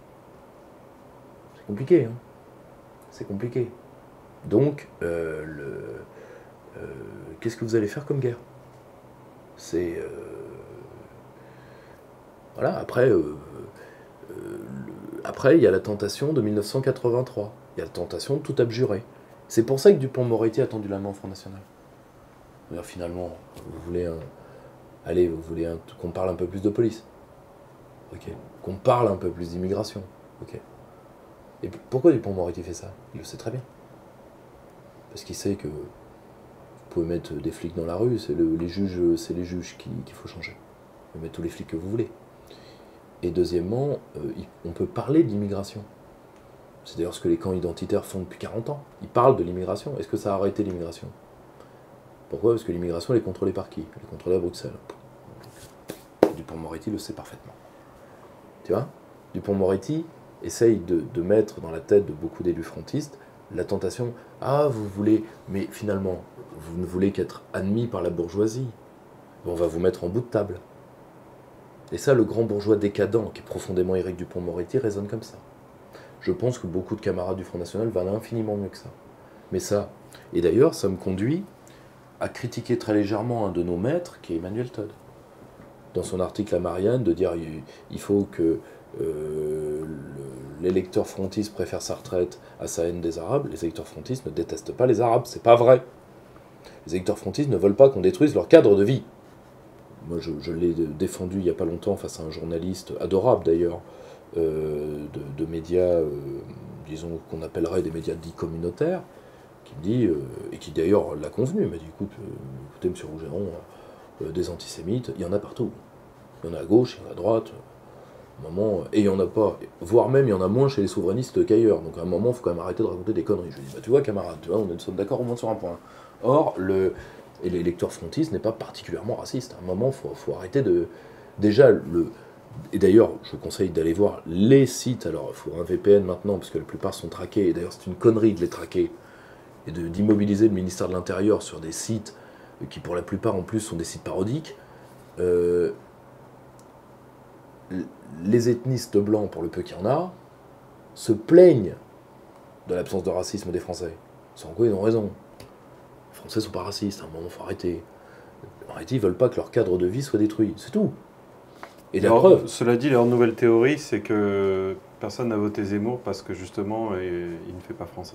C'est compliqué, hein. C'est compliqué. Donc, euh, le, euh, qu'est-ce que vous allez faire comme guerre? C'est... Euh, voilà, après, euh, euh, le, après, il y a la tentation de mille neuf cent quatre-vingt-trois. Il y a la tentation de tout abjurer. C'est pour ça que Dupond-Moretti a tendu la main au Front National. Alors, finalement, vous voulez un... Allez, vous voulez un, qu'on parle un peu plus de police. Ok. Qu'on parle un peu plus d'immigration. Ok. Et pourquoi Dupond-Moretti fait ça? Il le sait très bien. Parce qu'il sait que vous pouvez mettre des flics dans la rue, c'est le, les juges, c'est les juges qu'il qu'il faut changer. Vous pouvez mettre tous les flics que vous voulez. Et deuxièmement, euh, on peut parler d'immigration. C'est d'ailleurs ce que les camps identitaires font depuis quarante ans. Ils parlent de l'immigration. Est-ce que ça a arrêté l'immigration? Pourquoi? Parce que l'immigration, elle est contrôlée par qui? Elle est contrôlée à Bruxelles. Dupond-Moretti le sait parfaitement. Tu vois? Dupond-Moretti essaye de, de mettre dans la tête de beaucoup d'élus frontistes la tentation, ah, vous voulez, mais finalement, vous ne voulez qu'être admis par la bourgeoisie. On va vous mettre en bout de table. Et ça, le grand bourgeois décadent, qui est profondément Éric Dupond-Moretti, raisonne comme ça. Je pense que beaucoup de camarades du Front National valent infiniment mieux que ça. Mais ça, et d'ailleurs, ça me conduit à critiquer très légèrement un de nos maîtres, qui est Emmanuel Todd. Dans son article à Marianne, de dire il faut que euh, l'électeur frontiste préfère sa retraite à sa haine des Arabes. Les électeurs frontistes ne détestent pas les Arabes, c'est pas vrai. Les électeurs frontistes ne veulent pas qu'on détruise leur cadre de vie. Moi, je, je l'ai défendu il n'y a pas longtemps face à un journaliste, adorable d'ailleurs, euh, de, de médias, euh, disons, qu'on appellerait des médias dits communautaires, qui me dit, euh, et qui d'ailleurs l'a convenu, il m'a dit, écoute, euh, écoutez, monsieur Rougeron, euh, des antisémites, il y en a partout. Il y en a à gauche, il y en a à droite, à un moment, et il y en a pas, voire même il y en a moins chez les souverainistes qu'ailleurs, donc à un moment, il faut quand même arrêter de raconter des conneries. Je lui dis, bah tu vois, camarade, tu vois, on est d'accord au moins sur un point. Or, le... Et l'électeur frontiste n'est pas particulièrement raciste. À un moment, il faut, faut arrêter de... Déjà, le... Et d'ailleurs, je conseille d'aller voir les sites. Alors, il faut un V P N maintenant, parce que la plupart sont traqués. Et d'ailleurs, c'est une connerie de les traquer. Et d'immobiliser le ministère de l'Intérieur sur des sites qui, pour la plupart, en plus, sont des sites parodiques. Euh... Les ethnistes blancs, pour le peu qu'il y en a, se plaignent de l'absence de racisme des Français. Sans quoi ils ont raison. Les Français sont pas racistes, à un moment, il faut arrêter. En réalité, ils veulent pas que leur cadre de vie soit détruit, c'est tout. Et la Alors, preuve... Cela dit, leur nouvelle théorie, c'est que personne n'a voté Zemmour parce que justement, il ne fait pas français.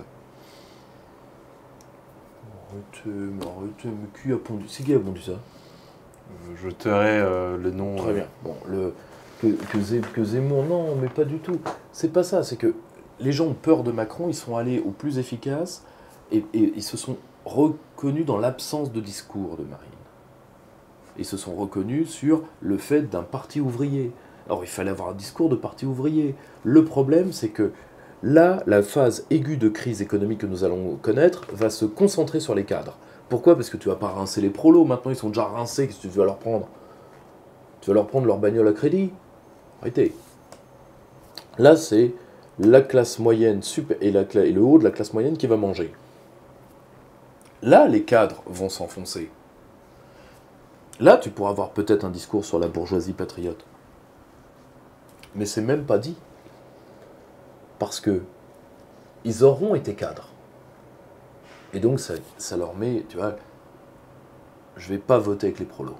Arrêtez, arrêtez, mais qui a pondu? C'est qui a pondu ça? Je tairai euh, le nom... Très bien. Bon, le... Que, que, Zé... que Zemmour, non, mais pas du tout. C'est pas ça, c'est que les gens ont peur de Macron, ils sont allés au plus efficace, et, et ils se sont reconnus dans l'absence de discours de Marine. Ils se sont reconnus sur le fait d'un parti ouvrier. Alors il fallait avoir un discours de parti ouvrier. Le problème, c'est que là, la phase aiguë de crise économique que nous allons connaître va se concentrer sur les cadres. Pourquoi? Parce que tu vas pas rincer les prolos, maintenant ils sont déjà rincés, qu'est-ce que tu vas leur prendre? Tu vas leur prendre leur bagnole à crédit? Arrêtez. Là, c'est la classe moyenne super, et, la, et le haut de la classe moyenne qui va manger. Là, les cadres vont s'enfoncer. Là, tu pourras avoir peut-être un discours sur la bourgeoisie patriote. Mais c'est même pas dit. Parce que ils auront été cadres. Et donc, ça, ça leur met, tu vois, je vais pas voter avec les prolos.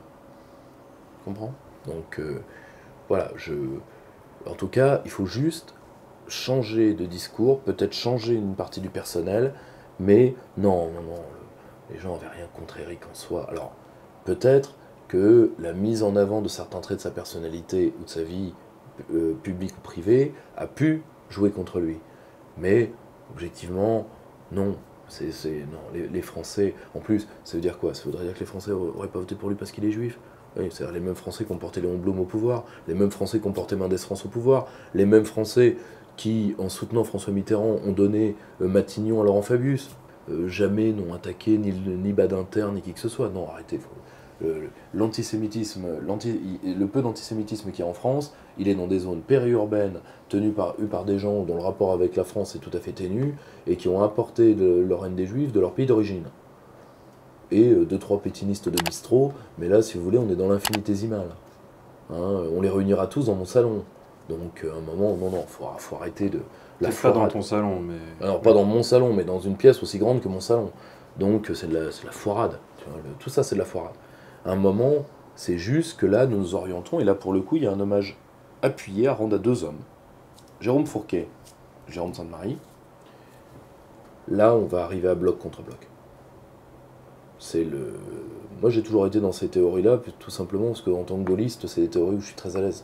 Tu comprends? Donc, euh, voilà, je... En tout cas, il faut juste changer de discours, peut-être changer une partie du personnel, mais non, non, non, le- les gens n'avaient rien contre Éric en soi. Alors, peut-être que la mise en avant de certains traits de sa personnalité ou de sa vie euh, publique ou privée a pu jouer contre lui. Mais, objectivement, non. C'est, c'est, non, les, les Français, en plus, ça veut dire quoi? Ça voudrait dire que les Français n'auraient pas voté pour lui parce qu'il est juif? Oui, c'est-à-dire les mêmes Français qui ont porté Léon Blum au pouvoir, les mêmes Français qui ont porté Mendès France au pouvoir, les mêmes Français qui, en soutenant François Mitterrand, ont donné euh, Matignon à Laurent Fabius. Euh, jamais n'ont attaqué ni, ni Badinter, ni qui que ce soit. Non, arrêtez. Le, l'antisémitisme, l'anti, le peu d'antisémitisme qu'il y a en France, il est dans des zones périurbaines tenues par, eues par des gens dont le rapport avec la France est tout à fait ténu et qui ont apporté de, leur haine des Juifs de leur pays d'origine. Et euh, deux, trois pétinistes de bistrot, mais là, si vous voulez, on est dans l'infinitésimal. Hein, on les réunira tous dans mon salon. Donc, à un moment, non, non, il faut, faut arrêter de... La pas dans ton salon, mais... Alors, pas dans mon salon, mais dans une pièce aussi grande que mon salon. Donc, c'est de la, c'est de la foirade. Tu vois, le, tout ça, c'est de la foirade. À un moment, c'est juste que là, nous nous orientons, et là, pour le coup, il y a un hommage appuyé à rendre à deux hommes. Jérôme Fourquet, Jérôme Sainte-Marie. Là, on va arriver à bloc contre bloc. C'est le... Moi, j'ai toujours été dans ces théories-là, tout simplement parce qu'en tant que gaulliste, c'est des théories où je suis très à l'aise.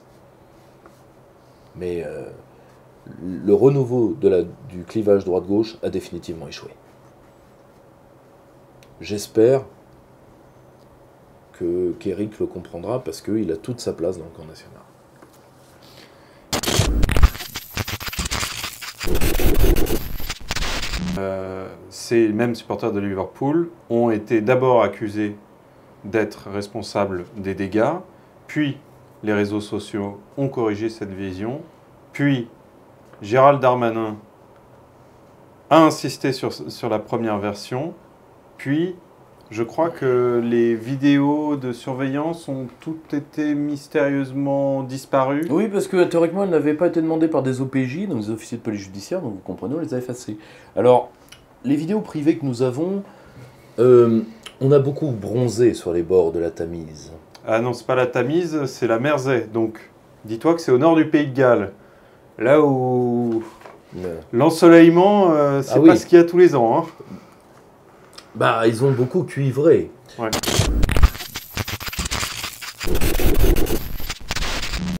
Mais euh, le renouveau de la, du clivage droite-gauche a définitivement échoué. J'espère que, qu'Éric le comprendra parce qu'il a toute sa place dans le camp national. Euh, ces mêmes supporters de Liverpool ont été d'abord accusés d'être responsables des dégâts, puis les réseaux sociaux ont corrigé cette vision, puis Gérald Darmanin a insisté sur, sur la première version, puis je crois que les vidéos de surveillance ont toutes été mystérieusement disparues. Oui, parce que théoriquement, elles n'avaient pas été demandées par des O P J, donc des officiers de police judiciaire, donc vous comprenez, on les a effacées. Alors, les vidéos privées que nous avons, euh, on a beaucoup bronzé sur les bords de la Tamise. Ah non, c'est pas la Tamise, c'est la Mersey. Donc, dis-toi que c'est au nord du Pays de Galles. Là où Ouais. l'ensoleillement, euh, c'est Ah pas oui. ce qu'il y a tous les ans. Hein. Bah, ils ont beaucoup cuivré. Ouais.